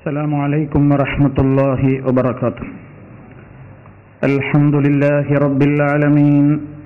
السلام عليكم ورحمة الله وبركاته. الحمد لله رب العالمين،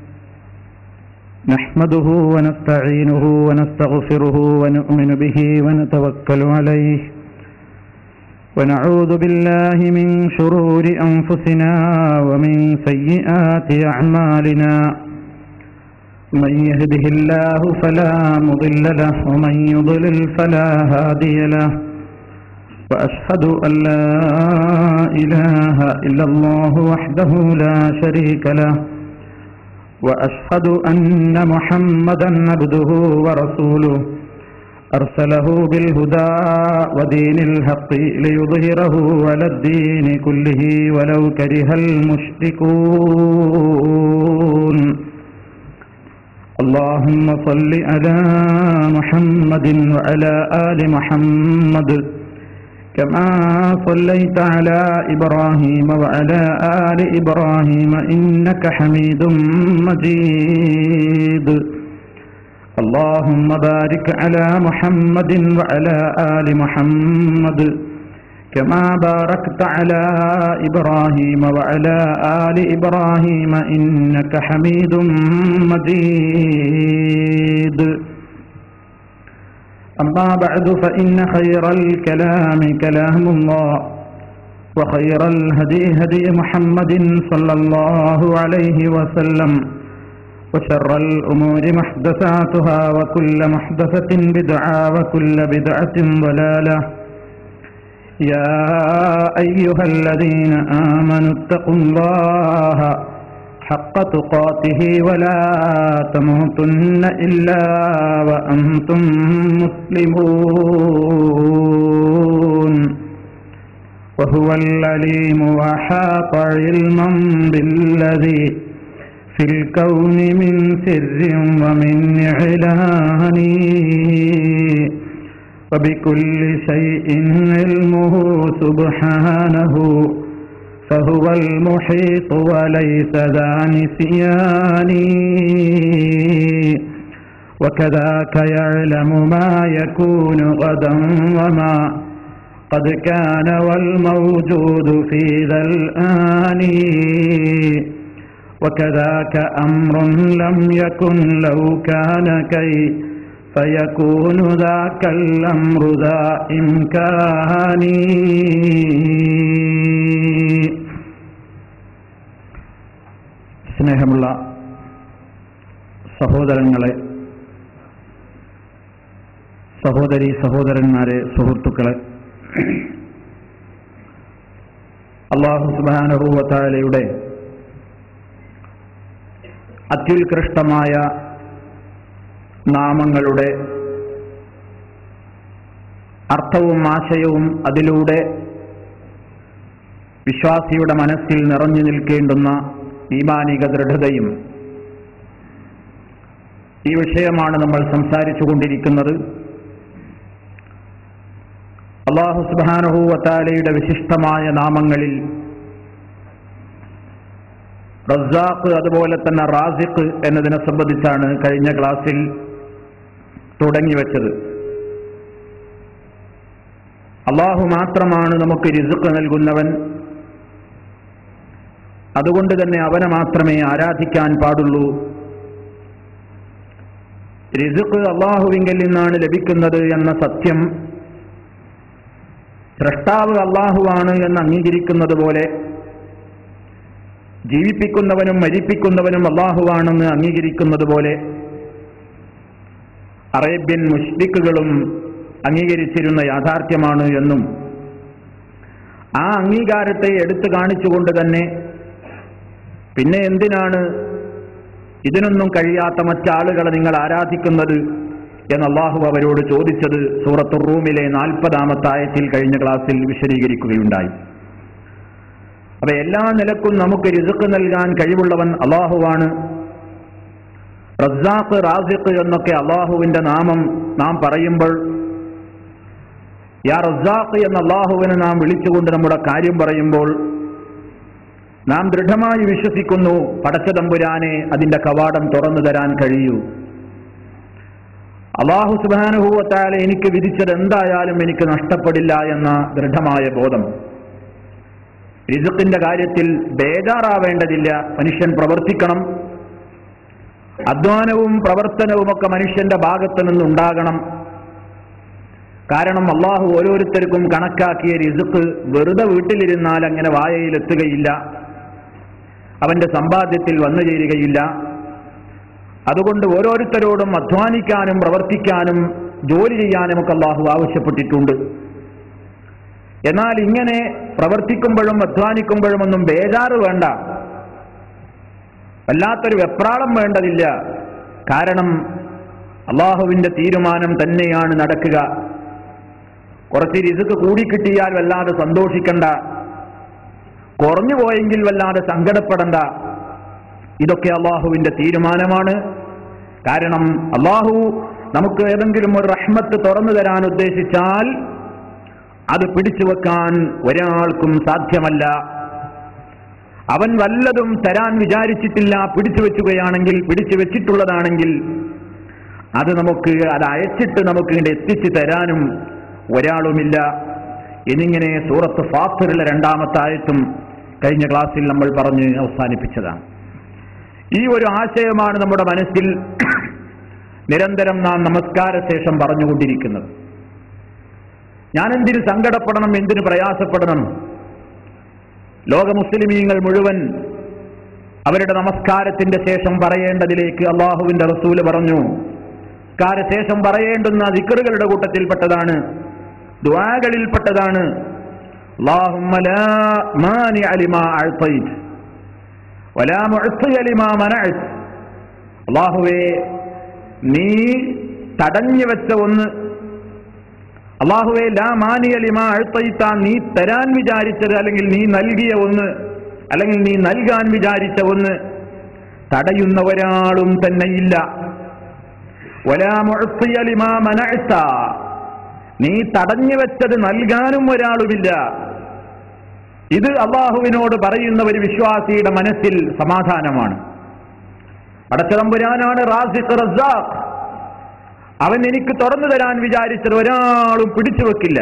نحمده ونستعينه ونستغفره ونؤمن به ونتوكل عليه، ونعوذ بالله من شرور أنفسنا ومن سيئات أعمالنا. من يهده الله فلا مضل له ومن يضلل فلا هادي له، وأشهد أن لا إله إلا الله وحده لا شريك له، وأشهد أن محمدا عبده ورسوله أرسله بالهدى ودين الحق ليظهره على الدين كله ولو كره المشركون. اللهم صل على محمد وعلى آل محمد كما صليت على إبراهيم وعلى آل إبراهيم إنك حميد مجيد. اللهم بارك على محمد وعلى آل محمد كما باركت على إبراهيم وعلى آل إبراهيم إنك حميد مجيد. أما بعد فإن خير الكلام كلام الله، وخير الهدي هدي محمد صلى الله عليه وسلم، وشر الأمور محدثاتها وكل محدثة بدعة وكل بدعة ضلالة. يا أيها الذين آمنوا اتقوا الله حق تقاته ولا تموتن إلا وأنتم مسلمون. وهو العليم وأحاط علما بالذي في الكون من سر ومن إعلان، وبكل شيء علمه سبحانه، فهو المحيط وليس ذا نسيان. وكذاك يعلم ما يكون غدا وما قد كان والموجود في ذا الآن، وكذاك أمر لم يكن لو كان فيكون ذاك الأمر ذا إمكان. സ്നേഹമുള്ള സഹോദരങ്ങളെ, സഹോദരി സഹോദരന്മാരെ, സുഹൃത്തുക്കളെ, അല്ലാഹു സുബ്ഹാനഹു വ തആലയുടെ അത്യുത്കൃഷ്ടമായ നാമങ്ങളുടെ അർത്ഥവും ആശയവും അതിലൂടെ വിശ്വാസിയുടെ മനസ്സിൽ നിറഞ്ഞു നിൽക്കേണ്ടുന്ന ഈമാനിക ദൃഢതയും, ഈ വിഷയമാണ് നമ്മൾ സംസാരിച്ചു കൊണ്ടിരിക്കുന്നത്. അല്ലാഹു സുബ്ഹാനഹു വ തആലയുടെ വിശിഷ്ടമായ നാമങ്ങളിൽ റസ്സാഖ്, അതുപോലെ തന്നെ റാസിഖ് എന്നതിനെ സംബന്ധിച്ചാണ് കഴിഞ്ഞ ക്ലാസ്സിൽ തുടങ്ങിവെച്ചത്. അല്ലാഹു മാത്രമാണ് നമുക്ക് റിസ്ഖ് നൽകുന്നവൻ. അതുകൊണ്ട് തന്നെ അവനെ മാത്രമേ ആരാധിക്കാൻ പാടുള്ളൂ. റിസ്ഖ് അല്ലാഹുവിങ്കിൽ നിന്നാണ് ലഭിക്കുന്നത് എന്ന സത്യം സ്രഷ്ടാവ് അല്ലാഹുവാണ് എന്ന് അംഗീകരിക്കുന്നത് പോലെ, ജീവിപ്പിക്കുന്നവനും മരിപ്പിക്കുന്നവനും അല്ലാഹുവാണെന്ന് അംഗീകരിക്കുന്നത് പോലെ അറേബ്യൻ മുശ്രിക്കുകളും അംഗീകരിച്ചിരുന്ന യാഥാർത്ഥ്യമാണ് എന്നും, ആ അംഗീകാരത്തെ എടുത്തു കാണിച്ചുകൊണ്ട് തന്നെ പിന്നെ എന്തിനാണ് ഇതിനൊന്നും കഴിയാത്ത മറ്റാളുകളെ നിങ്ങൾ ആരാധിക്കുന്നത് എന്ന് അല്ലാഹു അവരോട് ചോദിച്ചത് സൂറത്തുർ റൂമിലെ 40-ാമത്തെ ആയത്തിൽ കഴിഞ്ഞ ക്ലാസ്സിൽ വിശദീകരിക്കുകയുണ്ടായി. അപ്പൊ എല്ലാ നിലക്കും നമുക്ക് റിസ്ഖ് നൽകാൻ കഴിവുള്ളവൻ അല്ലാഹുവാണ്. റസ്സാഖ്, റാസിഖ് എന്നൊക്കെ അല്ലാഹുവിന്റെ നാമം നാം പറയുമ്പോൾ, യാ റസ്സാഖ് എന്ന അല്ലാഹുവിനെ നാം വിളിച്ചുകൊണ്ട് നമ്മുടെ കാര്യം പറയുമ്പോൾ നാം ദൃഢമായി വിശ്വസിക്കുന്നു പടച്ചതമ്പുരാനെ അതിന്റെ കവാടം തുറന്നു തരാൻ കഴിയൂ. അല്ലാഹു സുബ്ഹാനഹു വ തആല എനിക്ക് വിധിച്ചത് എന്തായാലും എനിക്ക് നഷ്ടപ്പെടില്ല എന്ന ദൃഢമായ ബോധം. റിസ്ഖിന്റെ കാര്യത്തിൽ ബേജാറാവേണ്ടതില്ല. മനുഷ്യൻ പ്രവർത്തിക്കണം. അധ്വാനവും പ്രവർത്തനവുമൊക്കെ മനുഷ്യന്റെ ഭാഗത്തു നിന്നുണ്ടാകണം. കാരണം അല്ലാഹു ഓരോരുത്തർക്കും കണക്കാക്കിയ റിസ്ഖ് വെറുതെ വീട്ടിലിരുന്നാൽ അങ്ങനെ വായയിലെത്തുകയില്ല, അവന്റെ സമ്പാദ്യത്തിൽ വന്നു ചേരുകയില്ല. അതുകൊണ്ട് ഓരോരുത്തരോടും അധ്വാനിക്കാനും പ്രവർത്തിക്കാനും ജോലി ചെയ്യാനുമൊക്കെ അല്ലാഹു ആവശ്യപ്പെട്ടിട്ടുണ്ട്. എന്നാൽ ഇങ്ങനെ പ്രവർത്തിക്കുമ്പോഴും അധ്വാനിക്കുമ്പോഴും ഒന്നും ബേജാറ് വേണ്ട, വല്ലാത്തൊരു വെപ്രാളം വേണ്ടതില്ല. കാരണം അല്ലാഹുവിന്റെ തീരുമാനം തന്നെയാണ് നടക്കുക. കുറച്ച് റിസ്ക് കൂടിക്കിട്ടിയാൽ വല്ലാതെ സന്തോഷിക്കണ്ട, കുറഞ്ഞു പോയെങ്കിൽ വല്ലാതെ സങ്കടപ്പെടണ്ട. ഇതൊക്കെ അല്ലാഹുവിന്റെ തീരുമാനമാണ്. കാരണം അല്ലാഹു നമുക്ക് ഏതെങ്കിലും ഒരു റഹ്മത്ത് തുറന്നു തരാൻ ഉദ്ദേശിച്ചാൽ അത് പിടിച്ചു വെക്കാൻ ഒരാൾക്കും സാധ്യമല്ല. അവൻ വല്ലതും തരാൻ വിചാരിച്ചിട്ടില്ല, പിടിച്ചു വെക്കുകയാണെങ്കിൽ, പിടിച്ചു വെച്ചിട്ടുള്ളതാണെങ്കിൽ അത് അയച്ചിട്ട് നമുക്ക് ഇവിടെ എത്തിച്ചു തരാനും ഒരാളുമില്ല. എന്നിങ്ങനെ സൂറത്ത് ഫാത്തിറിലെ 2-ാമത്തെ ആയത്തും കഴിഞ്ഞ ക്ലാസ്സിൽ നമ്മൾ പറഞ്ഞ് അവസാനിപ്പിച്ചതാണ്. ഈ ഒരു ആശയമാണ് നമ്മുടെ മനസ്സിൽ നിരന്തരം നാം നമസ്കാര ശേഷം പറഞ്ഞുകൊണ്ടിരിക്കുന്നത്. ഞാൻ എന്തിന് സങ്കടപ്പെടണം, എന്തിന് പ്രയാസപ്പെടണം? ലോക മുസ്ലിമീങ്ങൾ മുഴുവൻ അവരുടെ നമസ്കാരത്തിന്റെ ശേഷം പറയേണ്ടതിലേക്ക് അല്ലാഹുവിന്റെ റസൂല് പറഞ്ഞു. നമസ്കാരശേഷം പറയേണ്ടുന്ന ദിക്റുകളുടെ കൂട്ടത്തിൽപ്പെട്ടതാണ്, ദുആകളിൽപ്പെട്ടതാണ് അല്ലാഹുമ്മ ലാ മാനിഅ ലിമാ അഅ്തൈത വലാ മുഅ്തിയ ലിമാ മനഅത. അല്ലാഹുവേ, നീ തടഞ്ഞു വെച്ച ഒന്ന്, അല്ലാഹുവേ ലാ മാനിഅ ലിമാ അഅ്തൈത, നീ തരാൻ വിചാരിച്ചത് അല്ലെങ്കിൽ നീ നൽകിയ ഒന്ന് അല്ലെങ്കിൽ നീ നൽകാൻ വിചാരിച്ച ഒന്ന് തടയുന്ന ഒരാളും തന്നെയില്ല. വലാ മുഅ്തിയ ലിമാ മനഅത, നീ തടഞ്ഞു വെച്ചത് നൽകാനും ഒരാളുമില്ല. ഇത് അല്ലാഹുവിനോട് പറയുന്ന ഒരു വിശ്വാസിയുടെ മനസ്സിൽ സമാധാനമാണ്. പടച്ചതമ്പുരാനാണ് റാസിഖ് റസ്സാഖ്. അവൻ എനിക്ക് തുറന്നു തരാൻ വിചാരിച്ചത് ഒരാളും പിടിച്ചു വെക്കില്ല.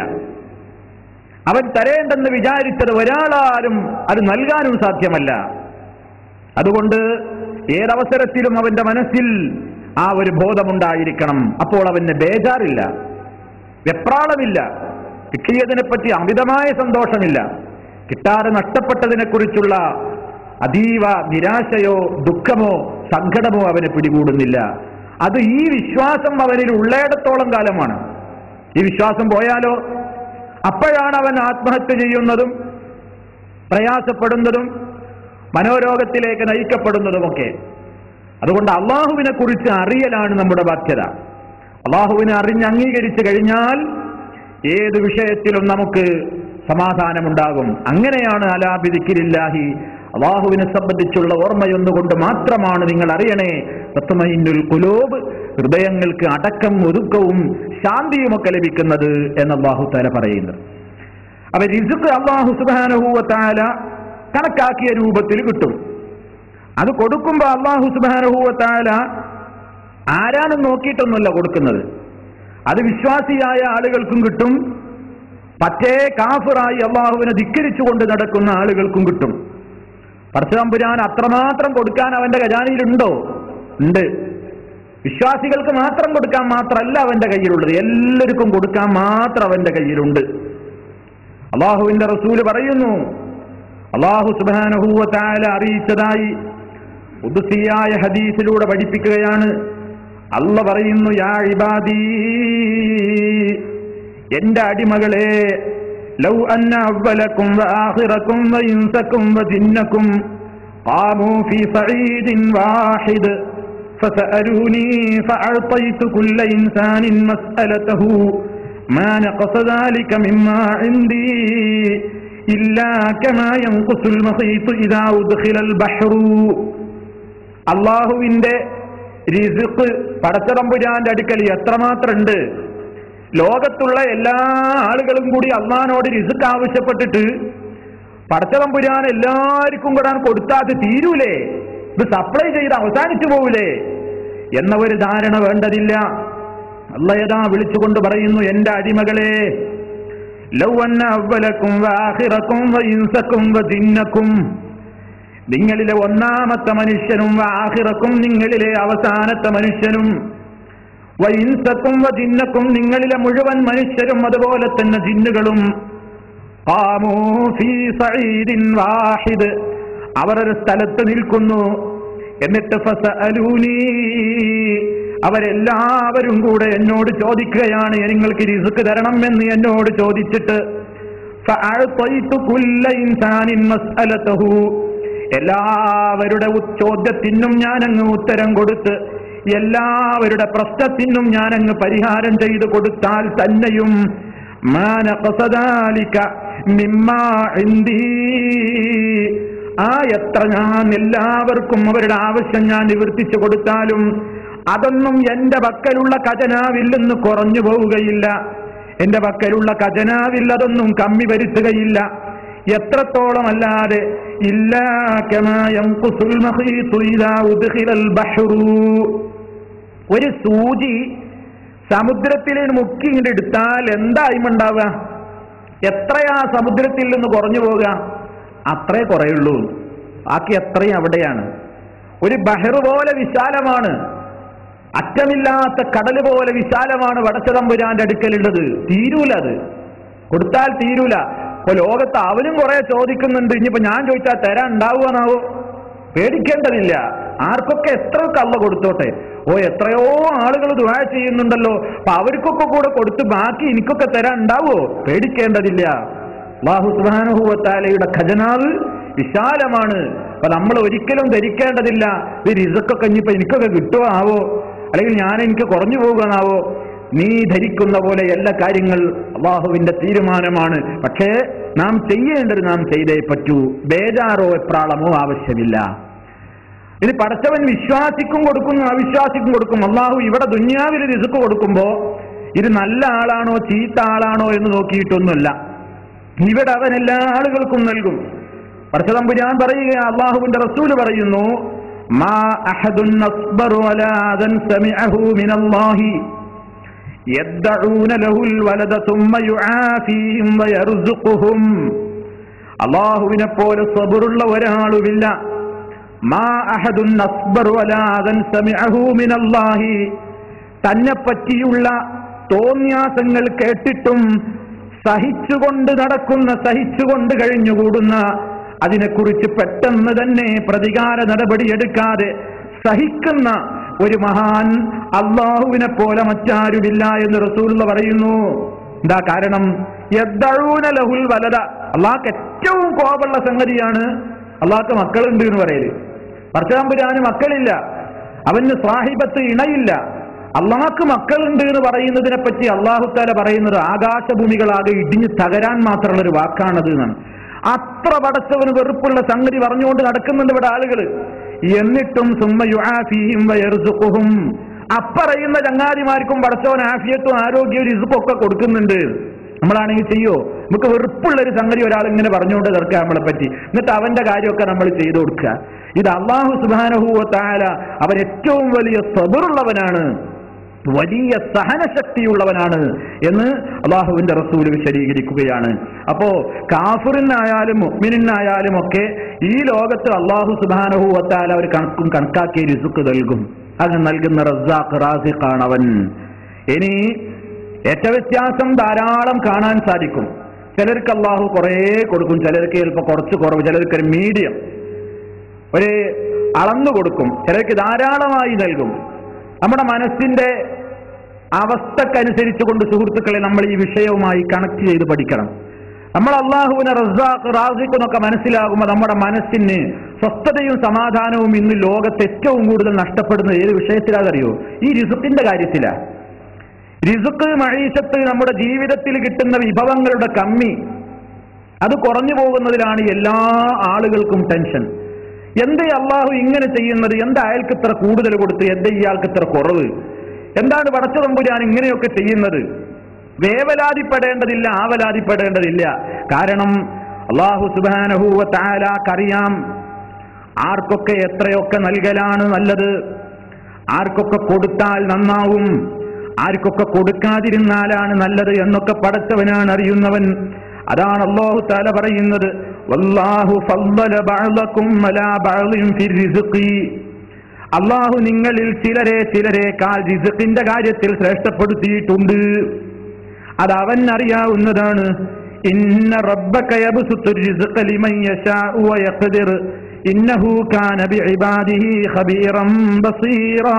അവൻ തരേണ്ടെന്ന് വിചാരിച്ചത് ഒരാളാരും അത് നൽകാനും സാധ്യമല്ല. അതുകൊണ്ട് ഏതവസരത്തിലും അവന്റെ മനസ്സിൽ ആ ഒരു ബോധമുണ്ടായിരിക്കണം. അപ്പോൾ അവന് ബേജാറില്ല, വെപ്രാളമില്ല, കിട്ടിയതിനെപ്പറ്റി അമിതമായ സന്തോഷമില്ല, കിട്ടാതെ നഷ്ടപ്പെട്ടതിനെക്കുറിച്ചുള്ള അതീവ നിരാശയോ ദുഃഖമോ സങ്കടമോ അവനെ പിടികൂടുന്നില്ല. അത് ഈ വിശ്വാസം അവനിൽ ഉള്ളയിടത്തോളം കാലമാണ്. ഈ വിശ്വാസം പോയാലോ അപ്പോഴാണ് അവൻ ആത്മഹത്യ ചെയ്യുന്നതും പ്രയാസപ്പെടുന്നതും മനോരോഗത്തിലേക്ക് നയിക്കപ്പെടുന്നതുമൊക്കെ. അതുകൊണ്ട് അള്ളാഹുവിനെ കുറിച്ച് അറിയലാണ് നമ്മുടെ ബാധ്യത. അള്ളാഹുവിനെ അറിഞ്ഞ് അംഗീകരിച്ചു കഴിഞ്ഞാൽ ഏത് വിഷയത്തിലും നമുക്ക് സമാധാനമുണ്ടാകും. അങ്ങനെയാണ് അലാ ബിദിക്രില്ലാഹി, അള്ളാഹുവിനെ സംബന്ധിച്ചുള്ള ഓർമ്മയൊന്നുകൊണ്ട് മാത്രമാണ് നിങ്ങൾ അറിയണേ തത്മഇന്നുൽ ഖുലൂബ്, ഹൃദയങ്ങൾക്ക് അടക്കം ഒതുക്കവും ശാന്തിയുമൊക്കെ ലഭിക്കുന്നത് എന്ന് അല്ലാഹു തആല പറയുന്നത്. അപ്പൊ റിസ്ഖ് അല്ലാഹു സുബ്ഹാനഹു വ തആല കണക്കാക്കിയ രൂപത്തിൽ കിട്ടും. അത് കൊടുക്കുമ്പോൾ അല്ലാഹു സുബ്ഹാനഹു വ തആല ആരാണെന്ന് നോക്കിയിട്ടൊന്നുമല്ല കൊടുക്കുന്നത്. അത് വിശ്വാസിയായ ആളുകൾക്കും കിട്ടും, പറ്റേ കാഫിറായി അള്ളാഹുവിനെ ധിക്കരിച്ചുകൊണ്ട് നടക്കുന്ന ആളുകൾക്കും കിട്ടും. പടച്ചതമ്പുരാൻ അത്രമാത്രം കൊടുക്കാൻ അവന്റെ ഖജാനയിലുണ്ടോ? ഉണ്ട്. വിശ്വാസികൾക്ക് മാത്രം കൊടുക്കാൻ മാത്രമല്ല അവന്റെ കയ്യിലുള്ളത്, എല്ലാവർക്കും കൊടുക്കാൻ മാത്രം അവന്റെ കയ്യിലുണ്ട്. അള്ളാഹുവിന്റെ റസൂല് പറയുന്നു, അള്ളാഹു സുബ്ഹാനഹു വ തആല അറിയിച്ചതായി ഖുദ്സിയായ ഹദീസിലൂടെ പഠിപ്പിക്കുകയാണ്. അല്ല പറയുന്നു, യാ ഇബാദി, എന്റെ അടിമകളെ, ലൗ അന്ന അവ്വലക്കും വആഖിറക്കും വഇൻസക്കും വജിന്നക്കും ഖാമൂ ഫീ സഈദിൻ വാഹിദ് ഫസഅലൂനി ഫഅഅതൈതു കുല്ല ഇൻസാനിൻ മസ്അലതഹു മാ നഖസ ദാലിക മിമ്മാ ഇൻദി ഇല്ലാ കമാ യൻഖുസുൽ മഖീതു ഇദാ ഉദ്ഖിലൽ ബഹ്റു. അല്ലാഹുവിന്റെ റിസ്ഖ് പടച്ചതമ്പുരാന്റെ അടുക്കൽ എത്രമാത്രമുണ്ട്? ലോകത്തുള്ള എല്ലാ ആളുകളും കൂടി അള്ളാഹിനോട് റിസ്ഖ് ആവശ്യപ്പെട്ടിട്ട് പടച്ചതമ്പുരാൻ എല്ലാവർക്കും കൂടെ കൊടുത്താൽ തീരൂലേ? ഇത് സപ്ലൈ ചെയ്ത് അവസാനിച്ചു പോകൂലേ എന്ന ഒരു ധാരണ വേണ്ടതില്ല. അല്ലാഹു യഥാ വിളിച്ചുകൊണ്ട് പറയുന്നു, എന്റെ അടിമകളെ, ലൗ അന്ന അവ്വലക്കും വആഖിറക്കും വഇൻസക്കും വജിന്നക്കും, നിങ്ങളിലെ ഒന്നാമത്തെ മനുഷ്യനും വആഖിറക്കും നിങ്ങളിലെ അവസാനത്തെ മനുഷ്യനും വഇൻസക്കും വജിന്നക്കും നിങ്ങളിലെ മുഴുവൻ മനുഷ്യരും അതുപോലെ തന്നെ ജിന്നുകളും ഖാമൂ ഫീ സഈദിൻ വാഹിദ്, അവർ ഒരു സ്ഥലത്ത് നിൽക്കുന്നു. എന്നിട്ട് ഫസഅലൂനി, അവരെല്ലാവരും കൂടെ എന്നോട് ചോദിക്കുകയാണ്, നിങ്ങൾക്ക് റിസ്ക് തരണം എന്ന് എന്നോട് ചോദിച്ചിട്ട് ഫഅഅതൈതു കുല്ല ഇൻസാനിൻ മസ്അലതഹു, എല്ലാവരുടെ ചോദ്യത്തിനും ഞാനങ്ങ് ഉത്തരം കൊടുത്ത് എല്ലാവരുടെ പ്രശ്നത്തിനും ഞാനങ്ങ് പരിഹാരം ചെയ്തു കൊടുത്താൽ തന്നെയും മാ നഖസ ദാലിക മിമ്മാ ഇൻദീ, എത്ര ഞാൻ എല്ലാവർക്കും അവരുടെ ആവശ്യം ഞാൻ നിവർത്തിച്ചു കൊടുത്താലും അതൊന്നും എന്റെ പക്കലുള്ള ഖജനാവിൽ നിന്ന് കുറഞ്ഞു പോവുകയില്ല. എന്റെ പക്കലുള്ള ഖജനാവിൽ അതൊന്നും കമ്മി വരുത്തുകയില്ല. എത്രത്തോളം അല്ലാതെ ഇല്ലാ കമാ യൻഖുസുൽ മഖീതു ഇദാ ഉദ്ഖിലൽ ബഹ്റു, ഒരു സൂചി സമുദ്രത്തിൽ മുക്കി ഇങ്ങോട്ട് എടുത്താൽ എന്തായിമുണ്ടാവുക? എത്രയാ സമുദ്രത്തിൽ നിന്ന് കുറഞ്ഞു പോവുക? അത്രേ കുറയുള്ളൂ. ബാക്കി എത്രയും അവിടെയാണ്. ഒരു ബഹർ പോലെ വിശാലമാണ്, അറ്റമില്ലാത്ത കടൽ പോലെ വിശാലമാണ് പടച്ചതമ്പുരാന്റെ അടുക്കലുള്ളത്. തീരൂല, അത് കൊടുത്താൽ തീരൂല. ഇപ്പൊ ലോകത്ത് അവനും കുറെ ചോദിക്കുന്നുണ്ട്. ഇനിയിപ്പോ ഞാൻ ചോദിച്ചാൽ തരാൻ ഉണ്ടാവുകയെന്നാവോ? പേടിക്കേണ്ടതില്ല. ആർക്കൊക്കെ എത്രയൊക്കെ അള്ള കൊടുത്തോട്ടെ. എത്രയോ ആളുകൾ ദുആ ചെയ്യുന്നുണ്ടല്ലോ, അപ്പൊ അവർക്കൊക്കെ കൂടെ കൊടുത്ത് ബാക്കി എനിക്കൊക്കെ തരാൻ ഉണ്ടാവോ? പേടിക്കേണ്ടതില്ല. അല്ലാഹു സുബ്ഹാനഹു വ തആലയുടെ ഖജനാവ് വിശാലമാണ്. അപ്പൊ നമ്മൾ ഒരിക്കലും ധരിക്കേണ്ടതില്ല ഈ റിസ്ക്കൊക്കെ ഇനിയിപ്പോ എനിക്കൊക്കെ കിട്ടുമോ ആവോ, അല്ലെങ്കിൽ എനിക്ക് കുറഞ്ഞു പോകുകയാണാവോ. നീ ധരിക്കുന്ന പോലെ എല്ലാ കാര്യങ്ങൾ അള്ളാഹുവിന്റെ തീരുമാനമാണ്. പക്ഷേ നാം ചെയ്യേണ്ടത് നാം ചെയ്തേ പറ്റൂ. ബേജാറോ എപ്രാളമോ ആവശ്യമില്ല. ഇത് പടച്ചവൻ വിശ്വാസിക്കും കൊടുക്കുന്നു, അവിശ്വാസിക്കും കൊടുക്കും. അള്ളാഹു ഇവിടെ ദുനിയാവിൽ റിസ്ക് കൊടുക്കുമ്പോ ഇത് നല്ല ആളാണോ ചീത്ത ആളാണോ എന്ന് നോക്കിയിട്ടൊന്നുമല്ല. ഇവിടെ അവൻ എല്ലാ ആളുകൾക്കും നൽകും. പടച്ചതമ്പുരാൻ പറയുക, അള്ളാഹുവിന്റെ റസൂല് പറയുന്നു, മാ അഹദുൻ അസ്ബറു അലാ അദൻ സമിഅഹു മിനല്ലാഹി യദ്ദഊന ലഹുൽ വലദ സുമ്മ യുആഫീഹിം വയർസുഖുഹും. അല്ലാഹുവിനെ പോലെ സബറുള്ള ഒരാളുമില്ല. മാ അഹദുൻ അസ്ബറു അലാ അദൻ സമിഅഹു മിനല്ലാഹി, തന്നെ പറ്റിയുള്ള തോന്നിയാസങ്ങൾ കേട്ടിട്ടും സഹിച്ചുകൊണ്ട് നടക്കുന്ന, സഹിച്ചുകൊണ്ട് കഴിഞ്ഞുകൂടുന്ന, അതിനെക്കുറിച്ച് പെട്ടെന്ന് തന്നെ പ്രതികാര നടപടിയെടുക്കാതെ സഹിക്കുന്ന ഒരു മഹാൻ അള്ളാഹുവിനെ പോലെ മറ്റാരുമില്ല എന്ന് റസൂലുള്ളാഹി പറയുന്നു. എന്താ കാരണം? യദ്ദഊന ലഹുൽ വലദ, അള്ളാഹ്ക്ക് ഏറ്റവും കോപമുള്ള സംഗതിയാണ് അള്ളാഹ്ക്ക് മക്കളുണ്ട് എന്ന് പറയല്. പടച്ചതമ്പുരാന് മക്കളില്ല, അവന് സാഹിബത്ത് ഇണയില്ല. അള്ളാഹ്ക്ക് മക്കളുണ്ട് എന്ന് പറയുന്നതിനെ പറ്റി അള്ളാഹു തആല പറയുന്നത് ആകാശഭൂമികളാകെ ഇടിഞ്ഞു തകരാൻ മാത്രമുള്ള ഒരു വാക്കാണത് എന്നാണ്. അത്ര പടച്ചവന് വെറുപ്പുള്ള സംഗതി പറഞ്ഞുകൊണ്ട് നടക്കുന്നുണ്ട് ഇവിടെ ആളുകൾ. എന്നിട്ടും സുമ്മ യുആഫീഹിം വയർസുഖുഹും, അപ്പറയുന്ന ചങ്ങാതിമാർക്കും പടച്ചവൻ ആഫിയത്തും ആരോഗ്യവും റിസ്ക്കും ഒക്കെ കൊടുക്കുന്നുണ്ട്. നമ്മളാണെങ്കിൽ ചെയ്യോ? നമുക്ക് വെറുപ്പുള്ള ഒരു സംഗതി ഒരാൾ ഇങ്ങനെ പറഞ്ഞുകൊണ്ട് തീർക്കുക നമ്മളെ പറ്റി, എന്നിട്ട് അവന്റെ കാര്യമൊക്കെ നമ്മൾ ചെയ്തു കൊടുക്കുക. ഇത് അല്ലാഹു സുബ്ഹാനഹു വ തആല അവൻ ഏറ്റവും വലിയ സബറുള്ളവനാണ്, വലിയ സഹനശക്തിയുള്ളവനാണ് എന്ന് അള്ളാഹുവിന്റെ റസൂൽ വിശദീകരിക്കുകയാണ്. അപ്പോ കാഫിറിനായാലും മുഅ്മിനിനായാലും ഒക്കെ ഈ ലോകത്ത് അള്ളാഹു സുബ്ഹാനഹു വ തആല ഒരു കണക്കാക്കിയ റിസ്ക് നൽകും. അത് നൽകുന്ന റസ്സാഖ്, റാസിഖാണ് അവൻ. ഇനി ഏറ്റവ്യത്യാസം ധാരാളം കാണാൻ സാധിക്കും. ചിലർക്ക് അള്ളാഹു കുറേ കൊടുക്കും, ചിലർക്ക് ചിലപ്പോൾ കുറച്ച് കുറവ്, ചിലർക്ക് ഒരു മീഡിയം, ഒരു അളന്നു കൊടുക്കും, ചിലർക്ക് ധാരാളമായി നൽകും. നമ്മുടെ മനസ്സിന്റെ അവസ്ഥക്കനുസരിച്ച് കൊണ്ട് സുഹൃത്തുക്കളെ നമ്മൾ ഈ വിഷയവുമായി കണക്ട് ചെയ്ത് പഠിക്കണം. നമ്മൾ അള്ളാഹുവിനെ റസ്സാഖ്, റാസിഖ് എന്നൊക്കെ മനസ്സിലാകുമ്പോൾ നമ്മുടെ മനസ്സിന് സ്വസ്ഥതയും സമാധാനവും ഇന്ന് ലോകത്ത് ഏറ്റവും കൂടുതൽ നഷ്ടപ്പെടുന്നത് ഏത് വിഷയത്തിലാണെന്നറിയോ? ഈ റിസ്ക്കിന്റെ കാര്യത്തിലാണ്. റിസ്ക്, മഈശത്ത്, നമ്മുടെ ജീവിതത്തിൽ കിട്ടുന്ന വിഭവങ്ങളുടെ കമ്മി, അത് കുറഞ്ഞു പോകുന്നതിലാണ് എല്ലാ ആളുകൾക്കും ടെൻഷൻ. എന്തേ അള്ളാഹു ഇങ്ങനെ ചെയ്യുന്നത്? എന്താ അയാൾക്ക് ഇത്ര കൂടുതൽ കൊടുത്ത്, എന്താ ഇയാൾക്ക് ഇത്ര കുറവ്? എന്താണ് പടച്ചതമ്പുരാൻ ഇങ്ങനെയൊക്കെ ചെയ്യുന്നത്? വേവലാതിപ്പെടേണ്ടതില്ല, ആവലാതിപ്പെടേണ്ടതില്ല. കാരണം അല്ലാഹു സുബ്ഹാനഹു വ തആലക്കറിയാം ആർക്കൊക്കെ എത്രയൊക്കെ നൽകലാണ് നല്ലത്, ആർക്കൊക്കെ കൊടുത്താൽ നന്നാവും, ആർക്കൊക്കെ കൊടുക്കാതിരുന്നാലാണ് നല്ലത് എന്നൊക്കെ പടച്ചവനാണ് അറിയുന്നവൻ. അതാണ് അല്ലാഹു തആല പറയുന്നത്, വല്ലാഹു ഫദ്ദല ബഅദകും അലാ ബഅദിൻ ഫിർരിസ്ഖി. അല്ലാഹു നിങ്ങളിൽ ചിലരെക്കാൾ റിസ്ഖിന്റെ കാര്യത്തിൽ ശ്രേഷ്ഠപ്പെടുത്തിയിട്ടുണ്ട്. അത് അവൻ അറിയാവുന്നതാണ്. ഇന്ന റബ്ബക യബ്സുത്തുർ റിസ്ഖ ലിമൻ യശാഉ വയഖ്ദിർ ഇന്നഹു കാന ബിഇബാദിഹി ഖബീറൻ ബസീറാ.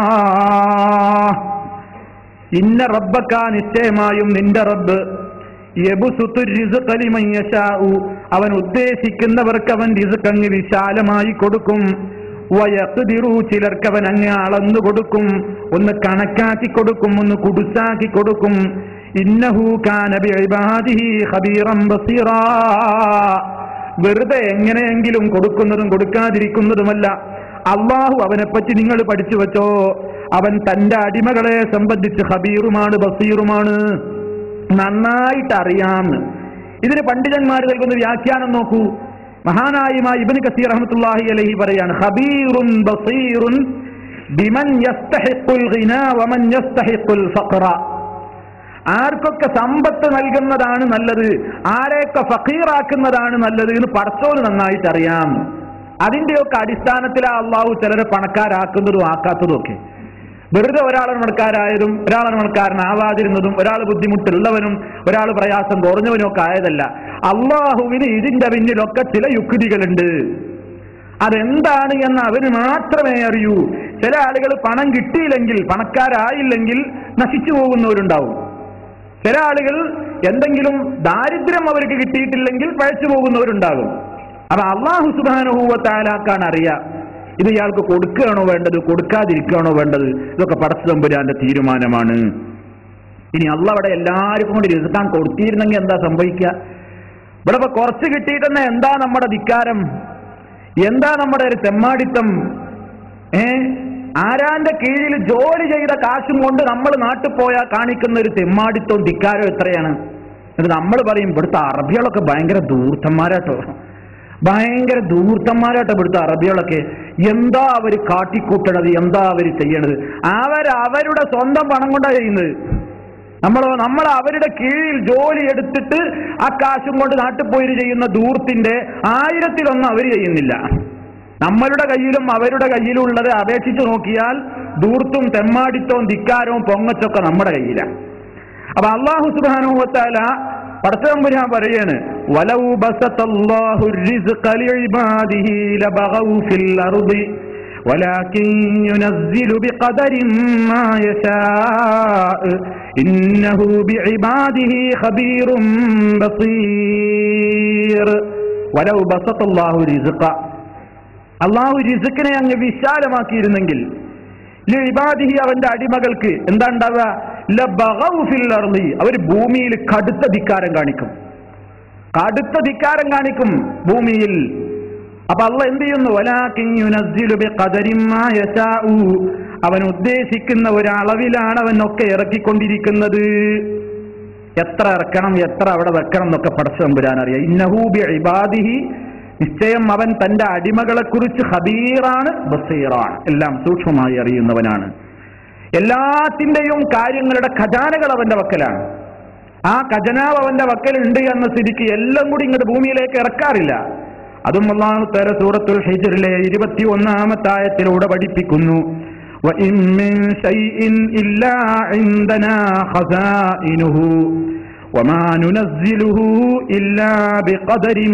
ഇന്ന റബ്ബക, നിശ്ചയമായും നിന്റെ റബ്ബ്, യബ്സുത്തുർ റിസ്ഖ ലിമൻ യശാഉ, അവൻ ഉദ്ദേശിക്കുന്നവർക്ക് അവൻ റിസ്ഖ് അങ്ങ് വിശാലമായി കൊടുക്കും. വയഖ്ദിറു, ചിലർക്ക് അവൻ അങ്ങ് അളന്നു കൊടുക്കും, ഒന്ന് കണക്കാക്കി കൊടുക്കും, ഒന്ന് കുടുസാക്കി കൊടുക്കും. ഇന്നഹു കാന ബിഇബാദിഹി ഖബീറൻ ബസീറാ. വെറുതെ എങ്ങനെയെങ്കിലും കൊടുക്കുന്നതും കൊടുക്കാതിരിക്കുന്നതുമല്ല. അള്ളാഹു അവനെപ്പറ്റി നിങ്ങൾ പഠിച്ചു വെച്ചോ, അവൻ തന്റെ അടിമകളെ സംബന്ധിച്ച് ഖബീറുമാണ്, ബസീറുമാണ്, നന്നായിട്ട് അറിയാം. ഇതിന് പണ്ഡിതന്മാർ നൽകുന്ന വ്യാഖ്യാനം നോക്കൂ. മഹാനായ ഇബ്നു കസീർ റഹ്മത്തുള്ളാഹി അലൈഹി പറയാണ്, ഖബീറുൻ ബസീറുൻ ബിമൻ യസ്തഹിഖുൽ ഗിനാ വമൻ യസ്തഹിഖുൽ ഫഖറ. ആർക്കൊക്കെ സമ്പത്ത് നൽകുന്നതാണ് നല്ലത്, ആരെയൊക്കെ ഫഖീറാക്കുന്നതാണ് നല്ലത് എന്ന് പടച്ചോന് നന്നായിട്ട് അറിയാം. അതിന്റെയൊക്കെ അടിസ്ഥാനത്തിലാണ് അള്ളാഹു ചിലരെ പണക്കാരാക്കുന്നതും ആക്കാത്തതും ഒക്കെ. വെറുതെ ഒരാൾ പണക്കാരായതും ഒരാൾ പണക്കാരനാവാതിരുന്നതും ഒരാൾ ബുദ്ധിമുട്ടുള്ളവനും ഒരാൾ പ്രയാസം കുറഞ്ഞവനും ഒക്കെ ആയതല്ല. അള്ളാഹുവിന് ഇതിന്റെ പിന്നിലൊക്കെ ചില യുക്തികളുണ്ട്. അതെന്താണ് എന്ന് അവന് മാത്രമേ അറിയൂ. ചില ആളുകൾ പണം കിട്ടിയില്ലെങ്കിൽ, പണക്കാരായില്ലെങ്കിൽ നശിച്ചു പോകുന്നവരുണ്ടാവും. ചില ആളുകൾ എന്തെങ്കിലും ദാരിദ്ര്യം അവർക്ക് കിട്ടിയിട്ടില്ലെങ്കിൽ പഴച്ചു പോകുന്നവരുണ്ടാകും. അപ്പൊ അല്ലാഹു സുബ്ഹാനഹു വ തആലാക്കാണ് അറിയാം ഇത് ഇയാൾക്ക് കൊടുക്കുകയാണോ വേണ്ടത്, കൊടുക്കാതിരിക്കുകയാണോ വേണ്ടത്. ഇതൊക്കെ പടച്ച തമ്പുരാന്റെ തീരുമാനമാണ്. ഇനി അള്ളാഹ് അവിടെ എല്ലാവർക്കും കൂടി റിസ്ഖാൻ കൊടുത്തിരുന്നെങ്കിൽ എന്താ സംഭവിക്കുക? ഇവിടെ ഇപ്പൊ കുറച്ച് കിട്ടിയിട്ടെന്നെ എന്താ നമ്മുടെ ധിക്കാരം, എന്താ നമ്മുടെ ഒരു തെമ്മാടിത്തം? ആരാന്റെ കീഴിൽ ജോലി ചെയ്ത കാശും കൊണ്ട് നമ്മൾ നാട്ടിൽ പോയാൽ കാണിക്കുന്ന ഒരു തെമ്മാടിത്തവും ധിക്കാരവും എത്രയാണ്? എന്നിട്ട് നമ്മൾ പറയും ഇവിടുത്തെ അറബികളൊക്കെ ഭയങ്കര ധൂർത്തന്മാരാട്ടോ, ഭയങ്കര ധൂർത്തന്മാരാട്ടോ ഇവിടുത്തെ അറബികളൊക്കെ. എന്താ അവര് കാട്ടിക്കൂട്ടണത്, എന്താ അവര് ചെയ്യണത്? അവരുടെ സ്വന്തം പണം കൊണ്ടാണ് ചെയ്യുന്നത്. നമ്മൾ അവരുടെ കീഴിൽ ജോലി എടുത്തിട്ട് ആ കാശും കൊണ്ട് നാട്ടിൽ പോയി ചെയ്യുന്ന ധൂർത്തിന്റെ 1000-1 അവർ ചെയ്യുന്നില്ല. നമ്മളുടെ കയ്യിലും അവരുടെ കയ്യിലും ഉള്ളത് അപേക്ഷിച്ച് നോക്കിയാൽ ധൂർത്തും തെമ്മാടിത്തവും ധിക്കാരവും പൊങ്ങച്ചൊക്കെ നമ്മുടെ കയ്യിലാണ്. അപ്പൊ അല്ലാഹു സുബ്ഹാനഹു വ തആല പടച്ചതമ്പുരാൻ പറയാണ്, വലൗ ബസതല്ലാഹു റിസ്ഖ ലിഇബാദിഹി ലബഗൗ ഫിൽ അർദി വലാകിൻ യുനസ്സിലു ബിഖദരിൻ മാ യശാഅ ഇന്നഹു ബിഇബാദിഹി ഖബീറുൻ ബസീർ. വലൗ ബസതല്ലാഹു റിസ്ഖ, അള്ളാഹു റിസ്ഖിനെ അങ്ങ് വിശാലമാക്കിയിരുന്നെങ്കിൽ, ലിഇബാദിഹി അവന്റെ അടിമകൾക്ക് എന്താ ഉണ്ടാവുക? ലബഗൗ ഫിൽ അർളി, അവർ ഭൂമിയിൽ കടുത്ത ധിക്കാരം കാണിക്കും, കടുത്ത ധിക്കാരം കാണിക്കും ഭൂമിയിൽ. അപ്പൊ അള്ളാഹ് എന്ത് ചെയ്യുന്നു? വലാകിൻ യുനസ്സിലു ബിഖദരിൻ മാ യശാഉ, അവൻ ഉദ്ദേശിക്കുന്ന ഒരളവിലാണ് അവൻ ഒക്കെ ഇറക്കിക്കൊണ്ടിരിക്കുന്നത്. എത്ര ഇറക്കണം, എത്ര അവിടെ വെക്കണം എന്നൊക്കെ പടച്ച തമ്പുരാൻ അറിയാം. ഇന്നഹു ബിഇബാദിഹി, നിശ്ചയം അവൻ തന്റെ അടിമകളെ കുറിച്ച് ഖബീറാണ്, ബസീറാണ്, എല്ലാം സൂക്ഷ്മമായി അറിയുന്നവനാണ്. എല്ലാത്തിന്റെയും കാര്യങ്ങളുടെ ഖജാനകൾ അവന്റെ വക്കലാണ്. ആ ഖജനാവ് അവന്റെ വക്കലുണ്ട് എന്ന സ്ഥിതിക്ക് എല്ലാം കൂടി ഇങ്ങോട്ട് ഭൂമിയിലേക്ക് ഇറക്കാറില്ല. അതും അല്ലാഹു തആല സൂറത്തുൽ ഹിജ്റിലെ 21-ാമത്തെ ആയത്തിലൂടെ പഠിപ്പിക്കുന്നു. വഇൻ മിൻ ശൈഇൻ ഇല്ലാ ഇൻദനാ ഖസാഇനുഹു വമാ നുനസ്സിലുഹു ഇല്ലാ ബിഖദരിൻ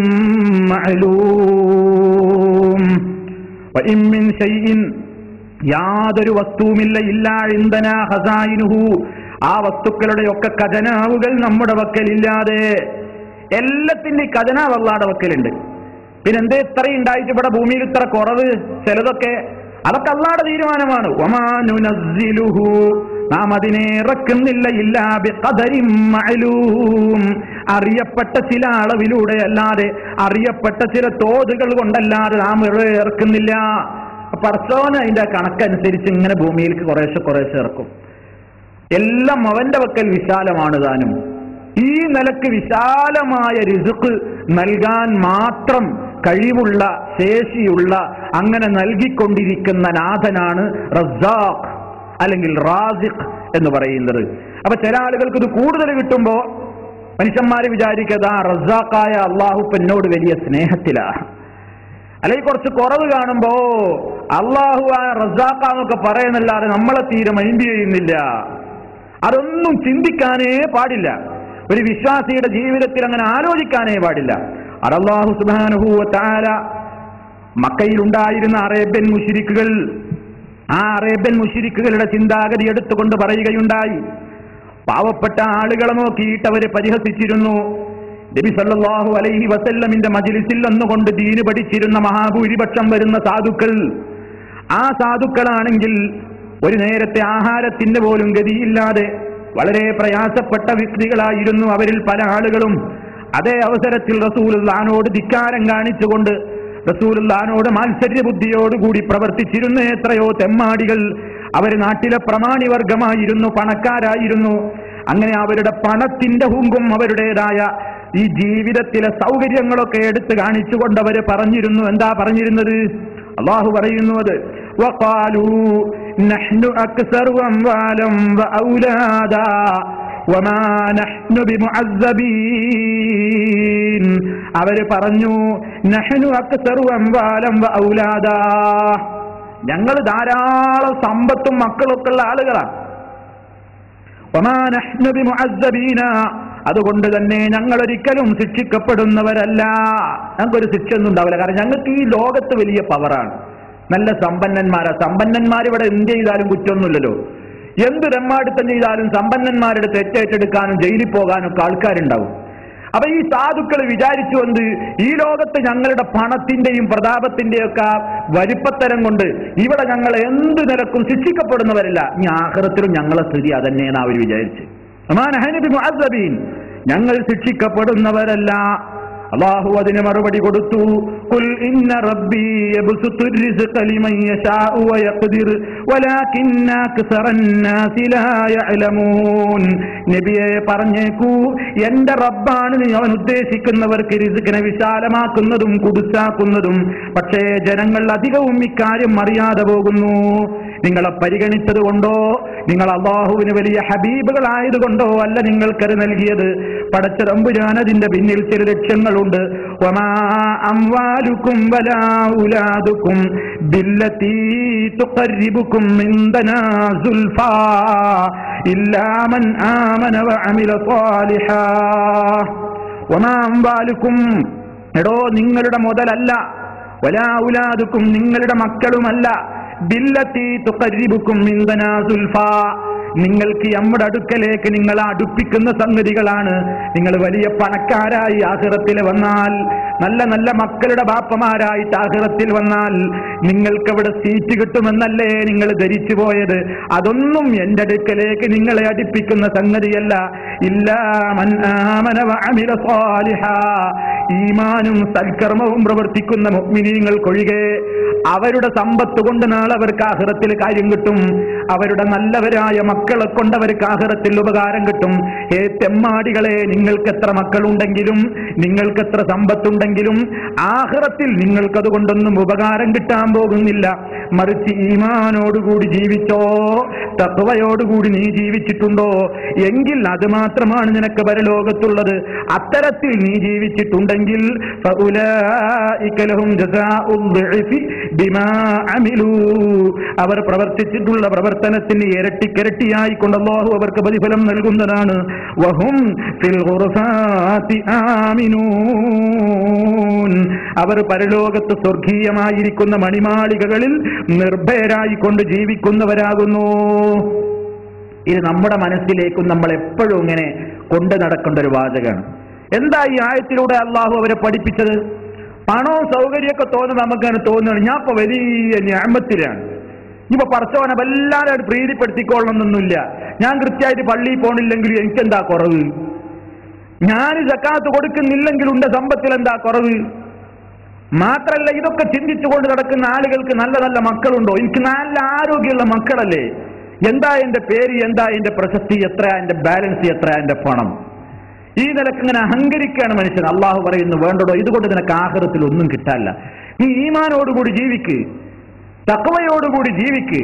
മഅലൂം. വഇൻ മിൻ ശൈഇൻ, യാതൊരു വസ്തുവുമില്ല, ഇല്ലാ ഇൻദനാ ഖസാഇനുഹു, ആ വസ്തുക്കളുടെയൊക്കെ ഖജനാവുകൾ നമ്മുടെ വക്കലില്ലാതെ. എല്ലാത്തിന്റെ ഖജനാവ് അല്ലാഹുവിന്റെ വക്കലുണ്ട്. പിന്നെന്തേ ഇത്രയും ഉണ്ടായിട്ട് ഇവിടെ ഭൂമിയിൽ ഇത്ര കുറവ്? ചിലതൊക്കെ അതൊക്കെ അല്ലാഹുവിന്റെ തീരുമാനമാണ്. വമാ നുനസ്സിലുഹു, നാം അതിനെ ഇറക്കുന്നില്ല, ഇല്ലാ ബിഖദരിൻ മഅലൂം, അറിയപ്പെട്ട ചില അളവിലൂടെ അല്ലാതെ, അറിയപ്പെട്ട ചില തോതുകൾ കൊണ്ടല്ലാതെ നാം ഇറക്കുന്നില്ല. പടച്ചോൻ അതിന്റെ കണക്കനുസരിച്ച് ഇങ്ങനെ ഭൂമിയിലേക്ക് കുറേശ്ശെ ഇറക്കും. എല്ലാം അവന്റെ വക്കൽ വിശാലമാണ് താനും. ഈ നിലക്ക് വിശാലമായ റിസ്ഖ് നൽകാൻ മാത്രം കഴിവുള്ള, ശേഷിയുള്ള, അങ്ങനെ നൽകിക്കൊണ്ടിരിക്കുന്ന നാഥനാണ് റസ്സാഖ് അല്ലെങ്കിൽ റാസിഖ് എന്ന് പറയുന്നത്. അപ്പൊ ചില ആളുകൾക്ക് ഇത് കൂടുതൽ കിട്ടുമ്പോ മനുഷ്യന്മാര് വിചാരിക്കത് ആ റസാഖായ അള്ളാഹു എന്നോട് വലിയ സ്നേഹത്തിലാ, അല്ലെങ്കിൽ കുറച്ച് കുറവ് കാണുമ്പോ അള്ളാഹു ആ റസാഖാന്നൊക്കെ പറയുന്നല്ലാതെ നമ്മളെ തീരെ മൈൻഡ് ചെയ്യുന്നില്ല. അതൊന്നും ചിന്തിക്കാനേ പാടില്ല. ഒരു വിശ്വാസിയുടെ ജീവിതത്തിൽ അങ്ങനെ ആലോചിക്കാനേ പാടില്ല. അത് അല്ലാഹു സുബ്ഹാനഹു വ തആല മക്കയിൽ ഉണ്ടായിരുന്ന അറേബ്യൻ മുശ്രിക്കുകൾ, ആ അറേബ്യൻ മുശ്രിക്കുകളുടെ ചിന്താഗതി എടുത്തുകൊണ്ട് പറയുകയുണ്ടായി. പാവപ്പെട്ട ആളുകളെ നോക്കിയിട്ട് അവരെ പരിഹസിച്ചിരുന്നു. നബി സല്ലല്ലാഹു അലൈഹി വസല്ലമിന്റെ മജ്ലിസിൽ വന്നുകൊണ്ട് ദീന് പഠിച്ചിരുന്ന മഹാഭൂരിപക്ഷം വരുന്ന സാധുക്കൾ, ആ സാധുക്കളാണെങ്കിൽ ഒരു നേരത്തെ ആഹാരത്തിന്റെ പോലും ഗതിയില്ലാതെ വളരെ പ്രയാസപ്പെട്ട വ്യക്തികളായിരുന്നു അവരിൽ പല ആളുകളും. അതേ അവസരത്തിൽ റസൂലുള്ളാഹിനോട് ധിക്കാരം കാണിച്ചുകൊണ്ട് റസൂലുള്ളാഹിനോട് മാത്സര്യ ബുദ്ധിയോടുകൂടി പ്രവർത്തിച്ചിരുന്ന എത്രയോ തെമ്മാടികൾ. അവർ നാട്ടിലെ പ്രമാണി വർഗമായിരുന്നു, പണക്കാരായിരുന്നു. അങ്ങനെ അവരുടെ പണത്തിന്റെ ഹുങ്കും അവരുടേതായ ഈ ജീവിതത്തിലെ സൗകര്യങ്ങളൊക്കെ എടുത്തു കാണിച്ചുകൊണ്ട് അവർ പറഞ്ഞിരുന്നു. എന്താ പറഞ്ഞിരുന്നത്? അല്ലാഹു പറയുന്നു, അത് വഖാലൂ നഹ്നു അക്സറു അംവാലൻ വഔലാദാ വമാ നഹ്നു ബിമുഅസ്സബീൻ. അവര് പറഞ്ഞു, നഹ്നു അക്സറു അംവാലൻ വഔലാദാ, ഞങ്ങൾ ധാരാളം സമ്പത്തും മക്കളൊക്കെ ഉള്ള ആളുകളാണ്. വമാ നഹ്നു ബിമുഅസ്സബീന, അതുകൊണ്ട് തന്നെ ഞങ്ങൾ ഒരിക്കലും ശിക്ഷിക്കപ്പെടുന്നവരല്ല. ഞങ്ങൾക്കൊരു ശിക്ഷയൊന്നും ഉണ്ടാവില്ല. കാരണം ഞങ്ങൾക്ക് ഈ ലോകത്ത് വലിയ പവറാണ്, നല്ല സമ്പന്നന്മാരാ. സമ്പന്നന്മാർ ഇവിടെ എന്ത് ചെയ്താലും കുറ്റമൊന്നുമില്ലല്ലോ. എന്ത് രമ്മാടിത്തം ചെയ്താലും സമ്പന്നന്മാരുടെ തെറ്റേറ്റെടുക്കാനും ജയിലിൽ പോകാനും ഒക്കെ ആൾക്കാരുണ്ടാവും. അപ്പൊ ഈ സാധുക്കൾ വിചാരിച്ചു എന്ത്, ഈ ലോകത്ത് ഞങ്ങളുടെ പണത്തിന്റെയും പ്രതാപത്തിന്റെയും ഒക്കെ വലിപ്പത്തരം കൊണ്ട് ഇവിടെ ഞങ്ങൾ എന്ത് നിരക്കും ശിക്ഷിക്കപ്പെടുന്നവരല്ല, ഈ ആഖിറത്തിലും ഞങ്ങളെ സ്ഥിതി അതന്നെയാണ് അവർ വിചാരിച്ച്. ഞങ്ങൾ ശിക്ഷിക്കപ്പെടുന്നവരല്ല. അല്ലാഹു അതിന് മറുപടി കൊടുത്തു, ഖുൽ ഇന്ന റബ്ബി യബ്സുത്തു റിസ്ഖ ലിമൻ യശാഉ വയഖ്ദിർ വലാകിന്ന അക്സറന്നാസി ലാ യഅലമൂൻ. നബിയെ പറഞ്ഞേക്കൂ, എന്റെ റബ്ബാണ് അവൻ ഉദ്ദേശിക്കുന്നവർക്ക് റിസ്ഖിനെ വിശാലമാക്കുന്നതും കുടുസാക്കുന്നതും. പക്ഷേ ജനങ്ങൾ അധികവും ഇക്കാര്യം അറിയാതെ പോകുന്നു. നിങ്ങളെ പരിഗണിച്ചത് കൊണ്ടോ നിങ്ങൾ അല്ലാഹുവിന് വലിയ ഹബീബുകളായതുകൊണ്ടോ അല്ല നിങ്ങൾക്കത് നൽകിയത്. പടച്ച തമ്പുരാൻ അതിന്റെ പിന്നിൽ ചില ലക്ഷ്യങ്ങളുണ്ട്. വമാ അംവാലുക്കും വലാ ഔലാദുക്കും ബില്ലതീ തുഖർരിബുക്കും ഇൻദനാ സുൽഫാ ഇല്ലാ മൻ ആമന വഅമില സ്വാലിഹാ. വമാ അംവാലുക്കും, എടോ നിങ്ങളുടെ മുതലല്ല, വലാ ഔലാദുക്കും നിങ്ങളുടെ മക്കളുമല്ല, ബില്ലതീ തുഖർരിബുക്കും ഇൻദനാ സുൽഫാ, നിങ്ങൾക്ക് നമ്മുടെ അടുക്കലേക്ക് നിങ്ങളെ അടുപ്പിക്കുന്ന സംഗതികളാണ്. നിങ്ങൾ വലിയ പണക്കാരായി ആഖിറത്തിൽ വന്നാൽ, നല്ല നല്ല മക്കളുടെ ബാപ്പമാരായിട്ട് ആഖിറത്തിൽ വന്നാൽ നിങ്ങൾക്കവിടെ സീറ്റ് കിട്ടുമെന്നല്ലേ നിങ്ങൾ ധരിച്ചു പോയത്. അതൊന്നും എന്റെ അടുക്കലേക്ക് നിങ്ങളെ അടുപ്പിക്കുന്ന സംഗതിയല്ല. ഇല്ലാ മൻ ആമന വഅമില സ്വാലിഹാ, ഈമാനും സൽക്കർമ്മവും പ്രവർത്തിക്കുന്ന മുഅ്മിനീങ്ങൾക്കൊഴികെ. അവരുടെ സമ്പത്ത് കൊണ്ട് നാളെ അവർക്ക് ആഖിറത്തിൽ കാര്യം കിട്ടും. അവരുടെ നല്ലവരായ മക്കളെ കൊണ്ട് അവർക്ക് ആഖിറത്തിൽ ഉപകാരം കിട്ടും. ഹേ തെമ്മാടികളെ, നിങ്ങൾക്ക് എത്ര മക്കളുണ്ടെങ്കിലും നിങ്ങൾക്ക് എത്ര സമ്പത്തുണ്ടെങ്കിലും ആഖിറത്തിൽ നിങ്ങൾക്കതുകൊണ്ടൊന്നും ഉപകാരം കിട്ടാൻ പോകുന്നില്ല. മറിച്ച് ഈമാനോടുകൂടി ജീവിച്ചോ, തഖ്വയോടുകൂടി നീ ജീവിച്ചിട്ടുണ്ടോ എങ്കിൽ അത് മാത്രമാണ് നിനക്ക് പരലോകത്തുള്ളത്. അത്തരത്തിൽ നീ ജീവിച്ചിട്ടുണ്ടെങ്കിൽ ഫഉലൈക ലഹും ജസാഉൽ ളിഅഫി ബിമാ അമിലൂ, അവർ പ്രവർത്തിച്ചിട്ടുള്ള പ്രവർത്തനത്തിന് ഇരട്ടിക്കിരട്ടിയായിക്കൊണ്ട് അല്ലാഹു അവർക്ക് പ്രതിഫലം നൽകുന്നതാണ്. വഹും ഫിൽ ഖുർഫാതി ആമിനൂൻ, അവർ പരലോകത്ത് സ്വർഗീയമായിരിക്കുന്ന മണിമാളികകളിൽ നിർഭയരായിക്കൊണ്ട് ജീവിക്കുന്നവരാകുന്നു. ഇത് നമ്മുടെ മനസ്സിലേക്കും നമ്മൾ എപ്പോഴും ഇങ്ങനെ കൊണ്ടു നടക്കേണ്ട ഒരു വാചകമാണ്. എന്താ ഈ ആയത്തിലൂടെ അള്ളാഹു അവരെ പഠിപ്പിച്ചത്? പണവും സൗകര്യമൊക്കെ തോന്നുന്നത് നമുക്കങ്ങനെ തോന്നുകയാണ്, ഞാൻ ഇപ്പൊ വലിയ ഞാമത്തിലാണ്, ഇപ്പൊ പടച്ചവനെ വല്ലാതെ പ്രീതിപ്പെടുത്തിക്കൊള്ളണമെന്നൊന്നുമില്ല, ഞാൻ കൃത്യമായിട്ട് പള്ളിയിൽ പോണില്ലെങ്കിൽ എനിക്കെന്താ കുറവ്, ഞാൻ സക്കാത്ത് കൊടുക്കുന്നില്ലെങ്കിൽ ഉണ്ട സമ്പത്തിൽ എന്താ കുറവ്. മാത്രല്ല ഇതൊക്കെ ചിന്തിച്ചുകൊണ്ട് നടക്കുന്ന ആളുകൾക്ക് നല്ല നല്ല മക്കളുണ്ടോ, എനിക്ക് നല്ല ആരോഗ്യമുള്ള മക്കളല്ലേ, എന്താ എന്റെ പേര്, എന്താ എന്റെ പ്രശസ്തി, എത്ര എന്റെ ബാലൻസ്, എത്ര എന്റെ പണം. ഈ നിലക്ക് ഇങ്ങനെ അഹങ്കരിക്കുകയാണ് മനുഷ്യൻ. അള്ളാഹു പറയുന്നു, വേണ്ടടോ, ഇതുകൊണ്ട് നിനക്ക് ആഖിറത്തിൽ ഒന്നും കിട്ടാനില്ല. നീ ഈമാനോടുകൂടി ജീവിക്ക്, തഖ്വയോടുകൂടി ജീവിക്ക്,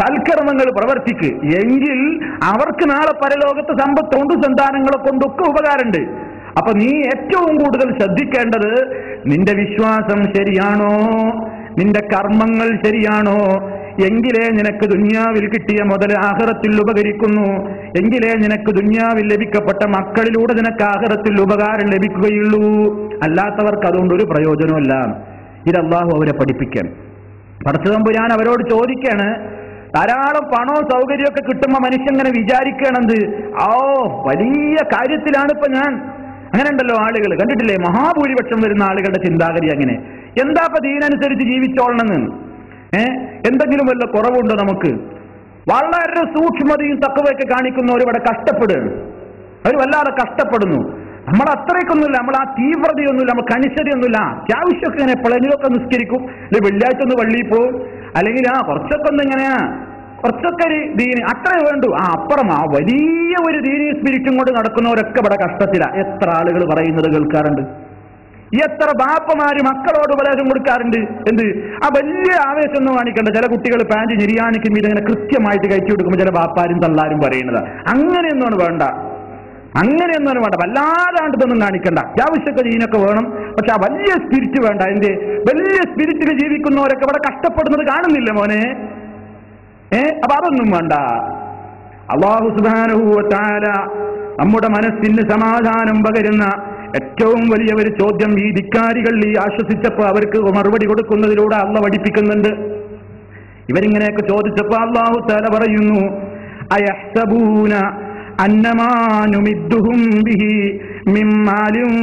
സൽക്കർമ്മങ്ങൾ പ്രവർത്തിക്ക്, എങ്കിൽ അവർക്ക് നാളെ പരലോകത്ത് സമ്പത്ത് കൊണ്ട് സന്താനങ്ങളെ കൊണ്ടൊക്കെ ഉപകാരമുണ്ട്. അപ്പൊ നീ ഏറ്റവും കൂടുതൽ ശ്രദ്ധിക്കേണ്ടത് നിന്റെ വിശ്വാസം ശരിയാണോ, നിന്റെ കർമ്മങ്ങൾ ശരിയാണോ, എങ്കിലേ നിനക്ക് ദുനിയാവിൽ കിട്ടിയ മുതൽ ആഖിറത്തിൽ ഉപകരിക്കുന്നു, എങ്കിലേ നിനക്ക് ദുനിയാവിൽ ലഭിക്കപ്പെട്ട മക്കളിലൂടെ നിനക്ക് ആഖിറത്തിൽ ഉപകാരം ലഭിക്കുകയുള്ളൂ. അല്ലാത്തവർക്ക് അതുകൊണ്ട് ഒരു പ്രയോജനമല്ല. ഇത് അല്ലാഹു അവരെ പഠിപ്പിക്കാൻ. പടച്ചതമ്പുരാൻ അവരോട് ചോദിക്കാണ്, ധാരാളം പണവും സൗകര്യമൊക്കെ കിട്ടുമ്പോ മനുഷ്യങ്ങനെ വിചാരിക്കണത് വലിയ കാര്യത്തിലാണ് ഇപ്പൊ ഞാൻ. അങ്ങനെ ഉണ്ടല്ലോ ആളുകൾ, കണ്ടിട്ടില്ലേ? മഹാഭൂരിപക്ഷം വരുന്ന ആളുകളുടെ ചിന്താഗതി അങ്ങനെ. എന്താ ഇപ്പൊ ദീനനുസരിച്ച് ജീവിച്ചോളണമെന്ന്? എന്തെങ്കിലും വല്ല കുറവുണ്ടോ നമുക്ക്? വളരെ സൂക്ഷ്മതയും തഖ്വയൊക്കെ കാണിക്കുന്നവർ ഇവിടെ കഷ്ടപ്പെടുകയാണ്. അവർ വല്ലാതെ കഷ്ടപ്പെടുന്നു. നമ്മൾ അത്രയ്ക്കൊന്നുമില്ല, നമ്മൾ ആ തീവ്രതയൊന്നുമില്ല, നമുക്ക് അനുസരിയൊന്നുമില്ല. അത്യാവശ്യമൊക്കെ ഇങ്ങനെ എപ്പോഴെങ്കിലുമൊക്കെ നിസ്കരിക്കും, അല്ലെങ്കിൽ വെള്ളിയാഴ്ച ഒന്ന് പള്ളിയിൽ പോവും, അല്ലെങ്കിൽ കുറച്ചൊക്കെ ഒന്ന് ഇങ്ങനെയാ കുറച്ചൊക്കെ ഒരു ദീനി അത്രേ വേണ്ടു. അപ്പുറം വലിയ ഒരു ദീനി സ്പിരിറ്റും കൊണ്ട് നടക്കുന്നവരൊക്കെ ഇവിടെ കഷ്ടത്തില. എത്ര ആളുകൾ പറയുന്നത് കേൾക്കാറുണ്ട്. എത്ര ബാപ്പമാര് മക്കളോട് ഉപദേശം കൊടുക്കാറുണ്ട്. എന്ത് വലിയ ആവേശം ഒന്നും കാണിക്കണ്ട. ചില കുട്ടികൾ പാൻറ് നിര്യാണിക്കും ഇതങ്ങനെ കൃത്യമായിട്ട് കഴിച്ചു കൊടുക്കുമ്പോൾ ചില ബാപ്പാരും തള്ളാരും പറയുന്നത് അങ്ങനെയൊന്നും വേണ്ട, അങ്ങനെയൊന്നും വേണ്ട, വല്ലാതാണ്ട് ഇതൊന്നും കാണിക്കണ്ട. അത്യാവശ്യമൊക്കെ ദീനൊക്കെ വേണം, പക്ഷെ ആ വലിയ സ്പിരിറ്റ് വേണ്ട. എന്റെ വലിയ സ്പിരിറ്റിൽ ജീവിക്കുന്നവരൊക്കെ ഇവിടെ കഷ്ടപ്പെടുന്നത് കാണുന്നില്ല മോനെ. അപ്പൊ അതൊന്നും വേണ്ട. അല്ലാഹു സുബ്ഹാനഹു വ തആല നമ്മുടെ മനസ്സിന് സമാധാനം പകരുന്ന ഏറ്റവും വലിയ ഒരു ചോദ്യം ഈ ധിക്കാരികൾ ഈ ആശ്വസിച്ചപ്പോ അവർക്ക് മറുപടി കൊടുക്കുന്നതിലൂടെ അല്ലാഹു പഠിപ്പിക്കുന്നുണ്ട്. ഇവരിങ്ങനെയൊക്കെ ചോദിച്ചപ്പോ അല്ലാഹു തആല പറയുന്നു, അയഹ്സബൂന അന്നമാ നുമിദ്ദുഹും ബിഹി മിൻ മാലിൻ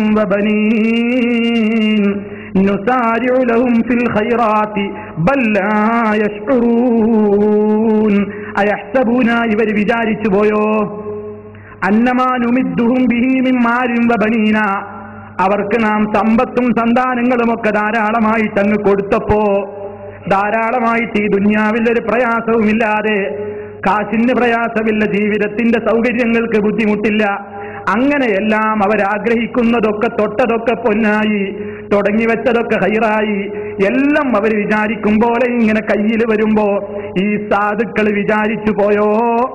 വബനീൻ നുസാരിഉ ലഹും ഫിൽ ഖൈറാത്തി ബൽ ലാ യശ്ഉറൂൻ. അയഹ്സബൂന, ഇവർ വിചാരിച്ചു പോയോ, അന്നമാ നുമിദ്ദുഹും ബിഹി മിൻ മാലിൻ വബനീന, അവർക്ക് നാം സമ്പത്തും സന്താനങ്ങളും ഒക്കെ ധാരാളമായിട്ട് അങ്ങ് കൊടുത്തപ്പോ, ധാരാളമായിട്ട് ഈ ദുനിയാവിൽ ഒരു പ്രയാസവുമില്ലാതെ, കാശിന് പ്രയാസമില്ല, ജീവിതത്തിന്റെ സൗകര്യങ്ങൾക്ക് ബുദ്ധിമുട്ടില്ല, അങ്ങനെയെല്ലാം അവരാഗ്രഹിക്കുന്നതൊക്കെ തൊട്ടതൊക്കെ പൊന്നായി, തുടങ്ങി വെച്ചതൊക്കെ ഹൈറായി, എല്ലാം അവർ വിചാരിക്കും പോലെ ഇങ്ങനെ കയ്യിൽ വരുമ്പോ ഈ സാധുക്കൾ വിചാരിച്ചു പോയോ,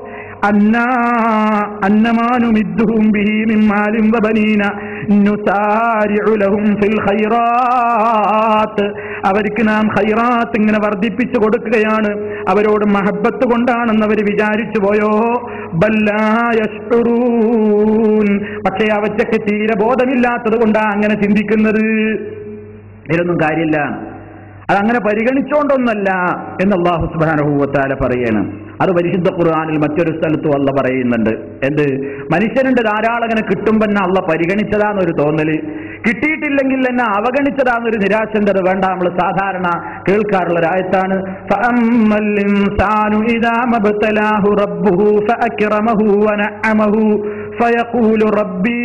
അന്നമാനുമിദ്ദുഹും ബിഹി മിൻ മാലിൻ വബനീന നുസാരിഉ ലഹും ഫിൽ ഖൈറാത്ത്, അവർക്ക് നാം ഖൈറാത്ത് ഇങ്ങനെ വർദ്ധിപ്പിച്ചു കൊടുക്കുകയാണ്, അവരോട് മഹബ്ബത്ത് കൊണ്ടാണെന്ന് അവർ വിചാരിച്ചു പോയോ, ബൽ ലാ യശ്ഉറൂൻ, പക്ഷേ അവർക്ക് തീരെ ബോധമില്ലാത്തത് കൊണ്ടാ അങ്ങനെ ചിന്തിക്കുന്നത്. ഇതിലൊന്നും കാര്യമില്ല, അതങ്ങനെ പരിഗണിച്ചുകൊണ്ടൊന്നല്ല എന്ന് അല്ലാഹു സുബ്ഹാനഹു വ തആല പറയാണ്. അത് പരിശുദ്ധ ഖുർആനിൽ മറ്റൊരു സ്ഥലത്തും അല്ലാഹു പറയുന്നുണ്ട്. എന്ത്? മനുഷ്യനുണ്ട് ധാരാളം ഇങ്ങനെ കിട്ടുമ്പോ തന്നെ അല്ലാഹു പരിഗണിച്ചതാന്നൊരു തോന്നല്, കിട്ടിയിട്ടില്ലെങ്കിൽ എന്നെ അവഗണിച്ചതാന്നൊരു നിരാശന്റെ വേണ്ട. നമ്മൾ സാധാരണ കേൾക്കാറുള്ള ഒരായത്താണ്, ഫഅമ്മൽ ഇൻസാനു ഇദാ മബ്തലാഹു റബ്ബുഹു ഫഅക്റമഹു വനഅമഹു ഫയഖൂലു റബ്ബി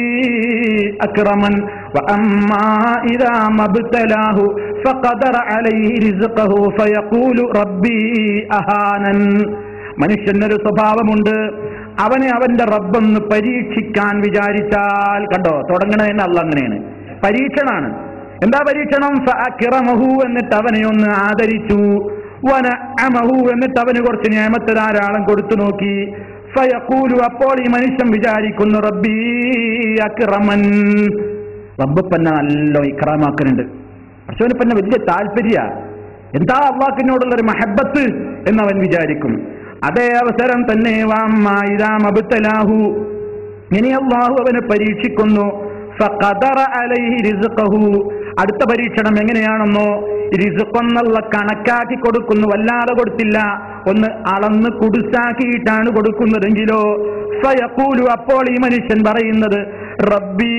അക്രമൻ വഅമ്മാ ഇദാ മബ്തലാഹു ഫഖദറ അലൈഹി റിസ്ഖഹു ഫയഖൂലു റബ്ബി അഹാനൻ. മനുഷ്യനൊരു സ്വഭാവമുണ്ട്, അവനെ അവന്റെ റബ്ബൊന്ന് പരീക്ഷിക്കാൻ വിചാരിച്ചാൽ, കണ്ടോ തുടങ്ങണതെന്ന് അല്ലാഹു അങ്ങനെയാണ്, പരീക്ഷണാണ്. എന്താ പരീക്ഷണം? ഫഅക്റമഹു, എന്നിട്ട് അവനെ ഒന്ന് ആദരിച്ചു, വനഅമഹു, എന്നിട്ട് അവന് കുറച്ച് നിഅമത്ത് ധാരാളം കൊടുത്തു നോക്കി, ഫയഖൂലു, അപ്പോൾ ഈ മനുഷ്യൻ വിചാരിക്കുന്നു, റബ്ബി അക്രമൻ, റബ്ബ് പന്നെ നല്ല ഇക്രാമാക്കുന്നുണ്ട്, പക്ഷെ പന്നെ വലിയ താല്പര്യ, എന്താ അള്ളാഹിനോടുള്ളൊരു മഹബത്ത് എന്നവൻ വിചാരിക്കും. അതേ അവസരം തന്നെ വാമ്മായിദാമബ്തലാഹു, ഇനി അള്ളാഹു അവനെ പരീക്ഷിക്കുന്നു, ഫഖദറ അലൈഹി റിസ്ഖഹു, അടുത്ത പരീക്ഷണം എങ്ങനെയാണെന്നോ, റിസ്ഖെന്നുള്ള കണക്കാക്കി കൊടുക്കുന്നു, വല്ലാതെ കൊടുത്തില്ല, ഒന്ന് അളന്ന് കുടുസാക്കിയിട്ടാണ് കൊടുക്കുന്നതെങ്കിലോ, ഫയഖൂലു, അപ്പോൾ ഈ മനുഷ്യൻ പറയുന്നത്, റബ്ബി,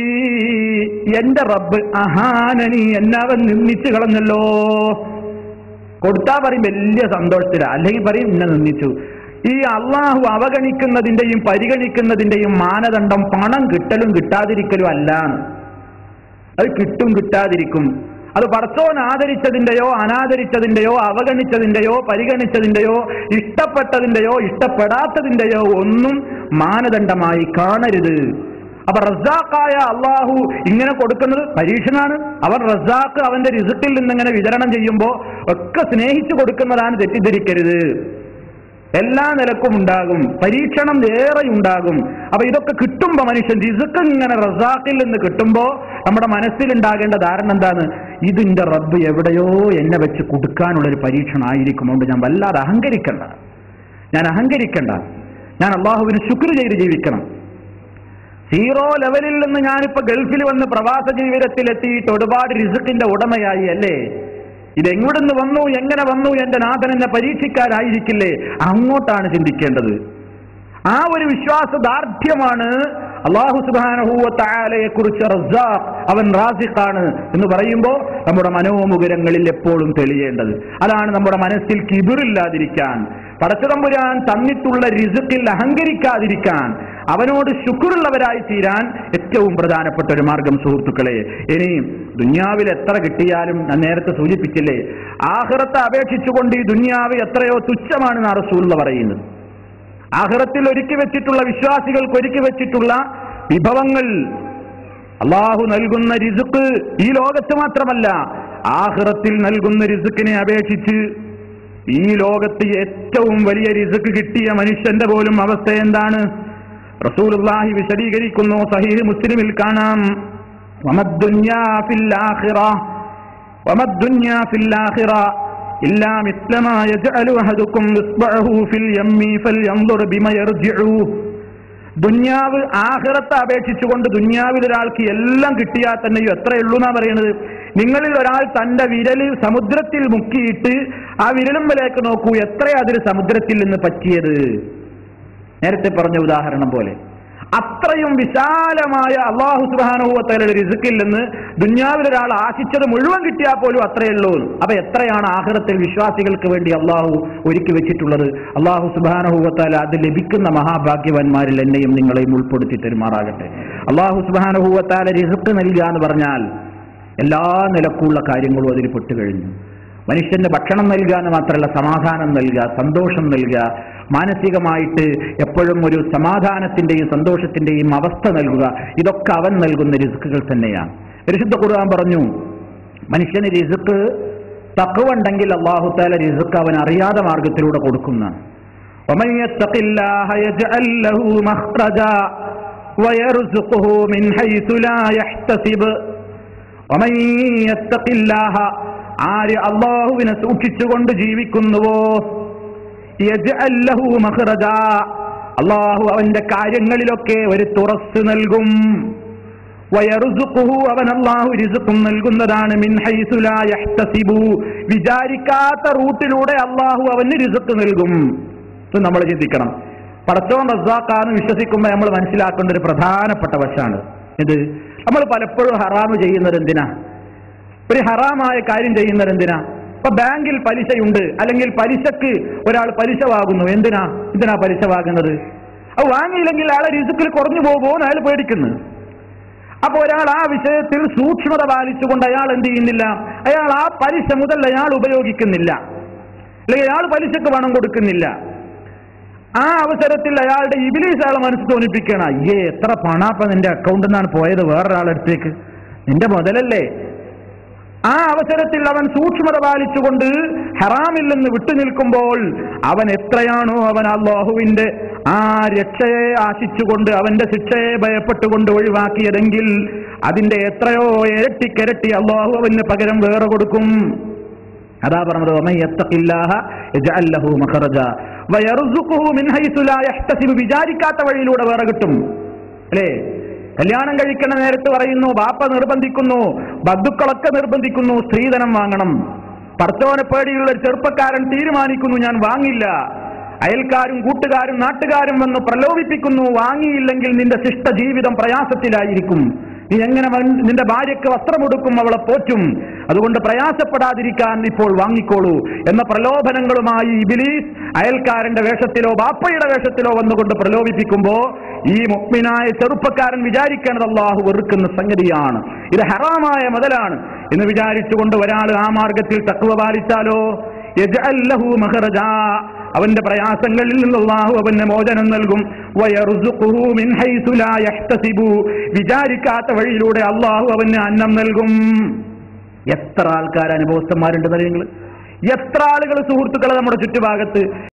എന്റെ റബ്ബ് അഹാനനി, എന്നവൻ നിന്ദിച്ചു കളഞ്ഞല്ലോ. കൊടുത്താ പറയും വലിയ സന്തോഷത്തില, അല്ലെങ്കിൽ പറയും എന്നെ നിന്ദിച്ചു. ഈ അള്ളാഹു അവഗണിക്കുന്നതിന്റെയും പരിഗണിക്കുന്നതിന്റെയും മാനദണ്ഡം പണം കിട്ടലും കിട്ടാതിരിക്കലും അല്ല, അത് കിട്ടും കിട്ടാതിരിക്കും. അത് പടച്ചോൻ ആദരിച്ചതിന്റെയോ അനാദരിച്ചതിന്റെയോ അവഗണിച്ചതിന്റെയോ പരിഗണിച്ചതിന്റെയോ ഇഷ്ടപ്പെട്ടതിന്റെയോ ഇഷ്ടപ്പെടാത്തതിന്റെയോ ഒന്നും മാനദണ്ഡമായി കാണരുത്. അപ്പൊ റസാഖായ അള്ളാഹു ഇങ്ങനെ കൊടുക്കുന്നത് പരീക്ഷണാണ്. അവൻ റസാഖ് അവന്റെ റിസ്ഖിൽ നിന്നിങ്ങനെ വിതരണം ചെയ്യുമ്പോൾ ഒക്കെ സ്നേഹിച്ചു കൊടുക്കുന്നതാണ്, തെറ്റിദ്ധരിക്കരുത്. എല്ലാ നിലക്കും ഉണ്ടാകും, പരീക്ഷണം ഏറെ ഉണ്ടാകും. അപ്പൊ ഇതൊക്കെ കിട്ടുമ്പോ മനുഷ്യൻ റിസ്ക് ഇങ്ങനെ റസാഖിൽ നിന്ന് കിട്ടുമ്പോ നമ്മുടെ മനസ്സിലുണ്ടാകേണ്ട ധാരണ എന്താണ്? ഇതിന്റെ റബ്ബ് എവിടെയോ എന്നെ വെച്ച് കൊടുക്കാനുള്ളൊരു പരീക്ഷണമായിരിക്കും. അതുകൊണ്ട് ഞാൻ വല്ലാതെ അഹങ്കരിക്കണ്ട, ഞാൻ അള്ളാഹുവിന് ശുക്ർ ചെയ്ത് ജീവിക്കണം. സീറോ ലെവലിൽ നിന്ന് ഞാനിപ്പോ ഗൾഫിൽ വന്ന് പ്രവാസ ജീവിതത്തിലെത്തിയിട്ട് ഒരുപാട് റിസ്ക്കിന്റെ ഉടമയായി അല്ലേ? ഇതെങ്ങോടുന്ന് വന്നു, എങ്ങനെ വന്നു, എന്റെ നാഥൻ എന്നെ പരീക്ഷിക്കാനായിരിക്കില്ലേ? അങ്ങോട്ടാണ് ചിന്തിക്കേണ്ടത്. ആ ഒരു വിശ്വാസദാർഢ്യമാണ് അല്ലാഹു സുബ്ഹാനഹു വ തആലയെ കുറിച്ച് റസ്സാഖ്, അവൻ റാസിഖാണ് എന്ന് പറയുമ്പോൾ നമ്മുടെ മനോമുകുരങ്ങളിൽ എപ്പോഴും തെളിയേണ്ടത്. അതാണ് നമ്മുടെ മനസ്സിൽ കിബിറില്ലാതിരിക്കാൻ, പടച്ചതമ്പുരാൻ തന്നിട്ടുള്ള റിസ്ഖിൽ അഹങ്കരിക്കാതിരിക്കാൻ, അവനോട് ശുക്റുള്ളവരായി തീരാൻ ഏറ്റവും പ്രധാനപ്പെട്ട ഒരു മാർഗം സുഹൃത്തുക്കളെ. ഇനി ദുനിയാവിൽ എത്ര കിട്ടിയാലും ഞാൻ നേരത്തെ സൂചിപ്പിച്ചില്ലേ, ആഖിറത്തെ അപേക്ഷിച്ചുകൊണ്ട് ഈ ദുനിയാവ് എത്രയോ തുച്ഛമാണെന്ന് റസൂലുള്ള പറയുന്നത്. ആഖിറത്തിൽ ഒരുക്കി വെച്ചിട്ടുള്ള, വിശ്വാസികൾക്ക് ഒരുക്കി വെച്ചിട്ടുള്ള വിഭവങ്ങൾ, അള്ളാഹു നൽകുന്ന റിസ്ഖ് ഈ ലോകത്ത് മാത്രമല്ല ആഖിറത്തിൽ നൽകുന്ന റിസ്ഖിനെ അപേക്ഷിച്ച് ഈ ലോകത്ത് ഏറ്റവും വലിയ റിസ്ഖ് കിട്ടിയ മനുഷ്യന്റെ പോലും അവസ്ഥ എന്താണ്? റസൂലുള്ളാഹി വിശദീകരിക്കുന്നു. സഹീഹ് മുസ്ലിമിൽ കാണാം, വമദ്ദുന്യാ ഫിൽ ആഖിറ ഇല്ലാ മിസ്ലമാ യജ്അലു അഹദുക്കും ഇസ്ബഅഹു ഫിൽ യമ്മി ഫൽയൻദുർ ബിമാ യർജിഉ. ദുന്യാവ് ആഖിറത്തെ അപേക്ഷിച്ചുകൊണ്ട് ദുന്യാവിൽ ഒരാൾക്ക് എല്ലാം കിട്ടിയാൽ തന്നെയും എത്രയുള്ളൂ എന്നാ പറയുന്നത്? നിങ്ങളിൽ ഒരാൾ തന്റെ വിരൽ സമുദ്രത്തിൽ മുക്കിയിട്ട് ആ വിരലുമ്പലേക്ക് നോക്കൂ, എത്രയാ അതിന് സമുദ്രത്തിൽ നിന്ന് പറ്റിയത്? നേരത്തെ പറഞ്ഞ ഉദാഹരണം പോലെ അത്രയും വിശാലമായ അല്ലാഹു സുബ്ഹാനഹു വ തആലയുടെ റിസ്ഖിൽ നിന്ന് ദുനിയാവിൽ ഒരാൾ ആശിച്ചത് മുഴുവൻ കിട്ടിയാൽ പോലും അത്രയുള്ളൂ. അപ്പൊ എത്രയാണ് ആഖിറത്തിൽ വിശ്വാസികൾക്ക് വേണ്ടി അള്ളാഹു ഒരുക്കി വെച്ചിട്ടുള്ളത്? അല്ലാഹു സുബ്ഹാനഹു വ തആല അത് ലഭിക്കുന്ന മഹാഭാഗ്യവാന്മാരിൽ എന്നെയും നിങ്ങളെയും ഉൾപ്പെടുത്തി തരുമാറാകട്ടെ. അല്ലാഹു സുബ്ഹാനഹു വ തആല റിസ്ഖ് നൽകുക എന്ന് പറഞ്ഞാൽ എല്ലാ നിലക്കുള്ള കാര്യങ്ങളും അതിൽ പെട്ടുകഴിഞ്ഞു. മനുഷ്യന് ഭക്ഷണം നൽകുക എന്ന് മാത്രമല്ല, സമാധാനം നൽകുക, സന്തോഷം നൽകുക, മാനസികമായിട്ട് എപ്പോഴും ഒരു സമാധാനത്തിന്റെയും സന്തോഷത്തിന്റെയും അവസ്ഥ നൽകുക, ഇതൊക്കെ അവൻ നൽകുന്ന റിസ്ക്കുകൾ തന്നെയാണ്. പരിശുദ്ധ ഖുർആൻ പറഞ്ഞു, മനുഷ്യന് റിസ്ക് തഖ്വ ഉണ്ടെങ്കിൽ അല്ലാഹു തആല റിസ്ക് അവൻ അറിയാതെ മാർഗത്തിലൂടെ കൊടുക്കുന്നതാണ്. വമൻ യത്തഖില്ലാഹ യജ്അൽ ലഹു മഖ്റജാ വയർസുഖുഹു മിൻ ഹൈസു ലാ യഹ്തസിബ്. വമൻ യത്തഖില്ലാഹ, ആര് അല്ലാഹുവിനെ സൂക്ഷിച്ചുകൊണ്ട് ജീവിക്കുന്നുവോ, യജ്അൽ ലഹു മഖ്റജാ, അല്ലാഹു അവന്റെ കാര്യങ്ങളിലൊക്കെ ഒരു തുറസ് നൽകും. വയർസുഖുഹു, അവൻ അല്ലാഹു റിസ്ഖും നൽകുന്നതാണ്. മിൻ ഹൈസു ലാ യഹ്തസിബു, വിചാരിക്കാത്ത റൂട്ടിലൂടെ അല്ലാഹു അവന് റിസ്ഖ് നൽകും. ഇത് നമ്മൾ ചിന്തിക്കണം. പടച്ചോൻ റസ്സാഖാണ് വിശ്വസിക്കുമ്പോൾ നമ്മൾ മനസ്സിലാക്കേണ്ട ഒരു പ്രധാനപ്പെട്ട വശമാണ് ഇത്. നമ്മൾ പലപ്പോഴും ഹറാമ് ചെയ്യുന്നത് എന്തിനാ? ഒരു ഹറാമായ കാര്യം ചെയ്യുന്നത് എന്തിനാ? ഇപ്പൊ ബാങ്കിൽ പലിശയുണ്ട്, അല്ലെങ്കിൽ പലിശക്ക് ഒരാൾ പലിശ വാങ്ങുന്നു. എന്തിനാ പലിശ വാങ്ങുന്നത്? അത് വാങ്ങിയില്ലെങ്കിൽ അയാളെ റിസ്ക്കിൽ കുറഞ്ഞു പോകുമോ അയാൾ പേടിക്കുന്നു. അപ്പൊ ഒരാൾ ആ വിഷയത്തിൽ സൂക്ഷ്മത പാലിച്ചുകൊണ്ട് അയാൾ എന്ത് ചെയ്യുന്നില്ല, അയാൾ ആ പലിശ മുതൽ അയാൾ ഉപയോഗിക്കുന്നില്ല, അല്ലെങ്കിൽ അയാൾ പലിശക്ക് പണം കൊടുക്കുന്നില്ല. ആ അവസരത്തിൽ അയാളുടെ ഇബ്ലീസ് അയാളെ മനസ്സ് തോന്നിപ്പിക്കണം, അയ്യേ എത്ര പണാപ്പ നിന്റെ അക്കൗണ്ടിൽ നിന്നാണ് പോയത് വേറൊരാളടുത്തേക്ക്, നിന്റെ മുതലല്ലേ. ആ അവസരത്തിൽ അവൻ സൂക്ഷ്മത പാലിച്ചുകൊണ്ട് ഹറാമിൽ നിന്ന് വിട്ടുനിൽക്കുമ്പോൾ അവൻ എത്രയാണോ അവൻ അല്ലാഹുവിന്റെ ആ രക്ഷയെ ആശിച്ചുകൊണ്ട് അവന്റെ ശിക്ഷയെ ഭയപ്പെട്ടുകൊണ്ട് ഒഴിവാക്കിയതെങ്കിൽ അതിന്റെ എത്രയോ ഇരട്ടിക്കിരട്ടി അല്ലാഹു അവന് പകരം വേറെ കൊടുക്കും. അതാ പറഞ്ഞത്, വമൻ യത്തഖില്ലാഹ യജ്അൽ ലഹു മഖ്റജാ വയർസുഖുഹു മിൻ ഹൈസു ലാ യഹ്തസിബ്, വിചാരിക്കാത്ത വഴിയിലൂടെ വേറെ കിട്ടും. അല്ലേ? കല്യാണം കഴിക്കുന്ന നേരത്ത് പറയുന്നു, ബാപ്പ നിർബന്ധിക്കുന്നു, ബന്ധുക്കളൊക്കെ നിർബന്ധിക്കുന്നു, സ്ത്രീധനം വാങ്ങണം. പടച്ചോനെ പേടിയുള്ള ഒരു ചെറുപ്പക്കാരൻ തീരുമാനിക്കുന്നു, ഞാൻ വാങ്ങില്ല. അയൽക്കാരും കൂട്ടുകാരും നാട്ടുകാരും വന്ന് പ്രലോഭിപ്പിക്കുന്നു, വാങ്ങിയില്ലെങ്കിൽ നിന്റെ ശിഷ്ട ജീവിതം പ്രയാസത്തിലായിരിക്കും, നീ എങ്ങനെ നിന്റെ ഭാര്യയ്ക്ക് വസ്ത്രമെടുക്കും, അവളെ പോറ്റും, അതുകൊണ്ട് പ്രയാസപ്പെടാതിരിക്കാൻ ഇപ്പോൾ വാങ്ങിക്കോളൂ എന്ന പ്രലോഭനങ്ങളുമായി ഇബ്ലീസ് അയൽക്കാരന്റെ വേഷത്തിലോ ബാപ്പയുടെ വേഷത്തിലോ വന്നുകൊണ്ട് പ്രലോഭിപ്പിക്കുമ്പോ ഈ മുഅ്മിനായ ചെറുപ്പക്കാരൻ വിചാരിക്കേണ്ടത് അല്ലാഹു വെറുക്കുന്ന സംഗതിയാണ്, ഇത് ഹറാമായ മുതലാണ് എന്ന് വിചാരിച്ചുകൊണ്ട് ഒരാൾ ആ മാർഗത്തിൽ തഖ്വ പാലിച്ചാലോ യജ്അൽ ലഹു മഖ്റജാ, അവന്റെ പ്രയാസങ്ങളിൽ നിന്ന് അല്ലാഹു അവന് മോചനം നൽകും. വയർസുഖുഹു മിൻ ഹൈസു ലാ യഹ്തസിബു, വിചാരിക്കാത്ത വഴിയിലൂടെ അല്ലാഹു അവന് അന്നം നൽകും. എത്ര ആൾക്കാർ അനുഭവസ്ഥന്മാരുണ്ടെന്ന് നിങ്ങൾ, എത്ര ആളുകൾ സുഹൃത്തുക്കളെ നമ്മുടെ ചുറ്റുഭാഗത്ത്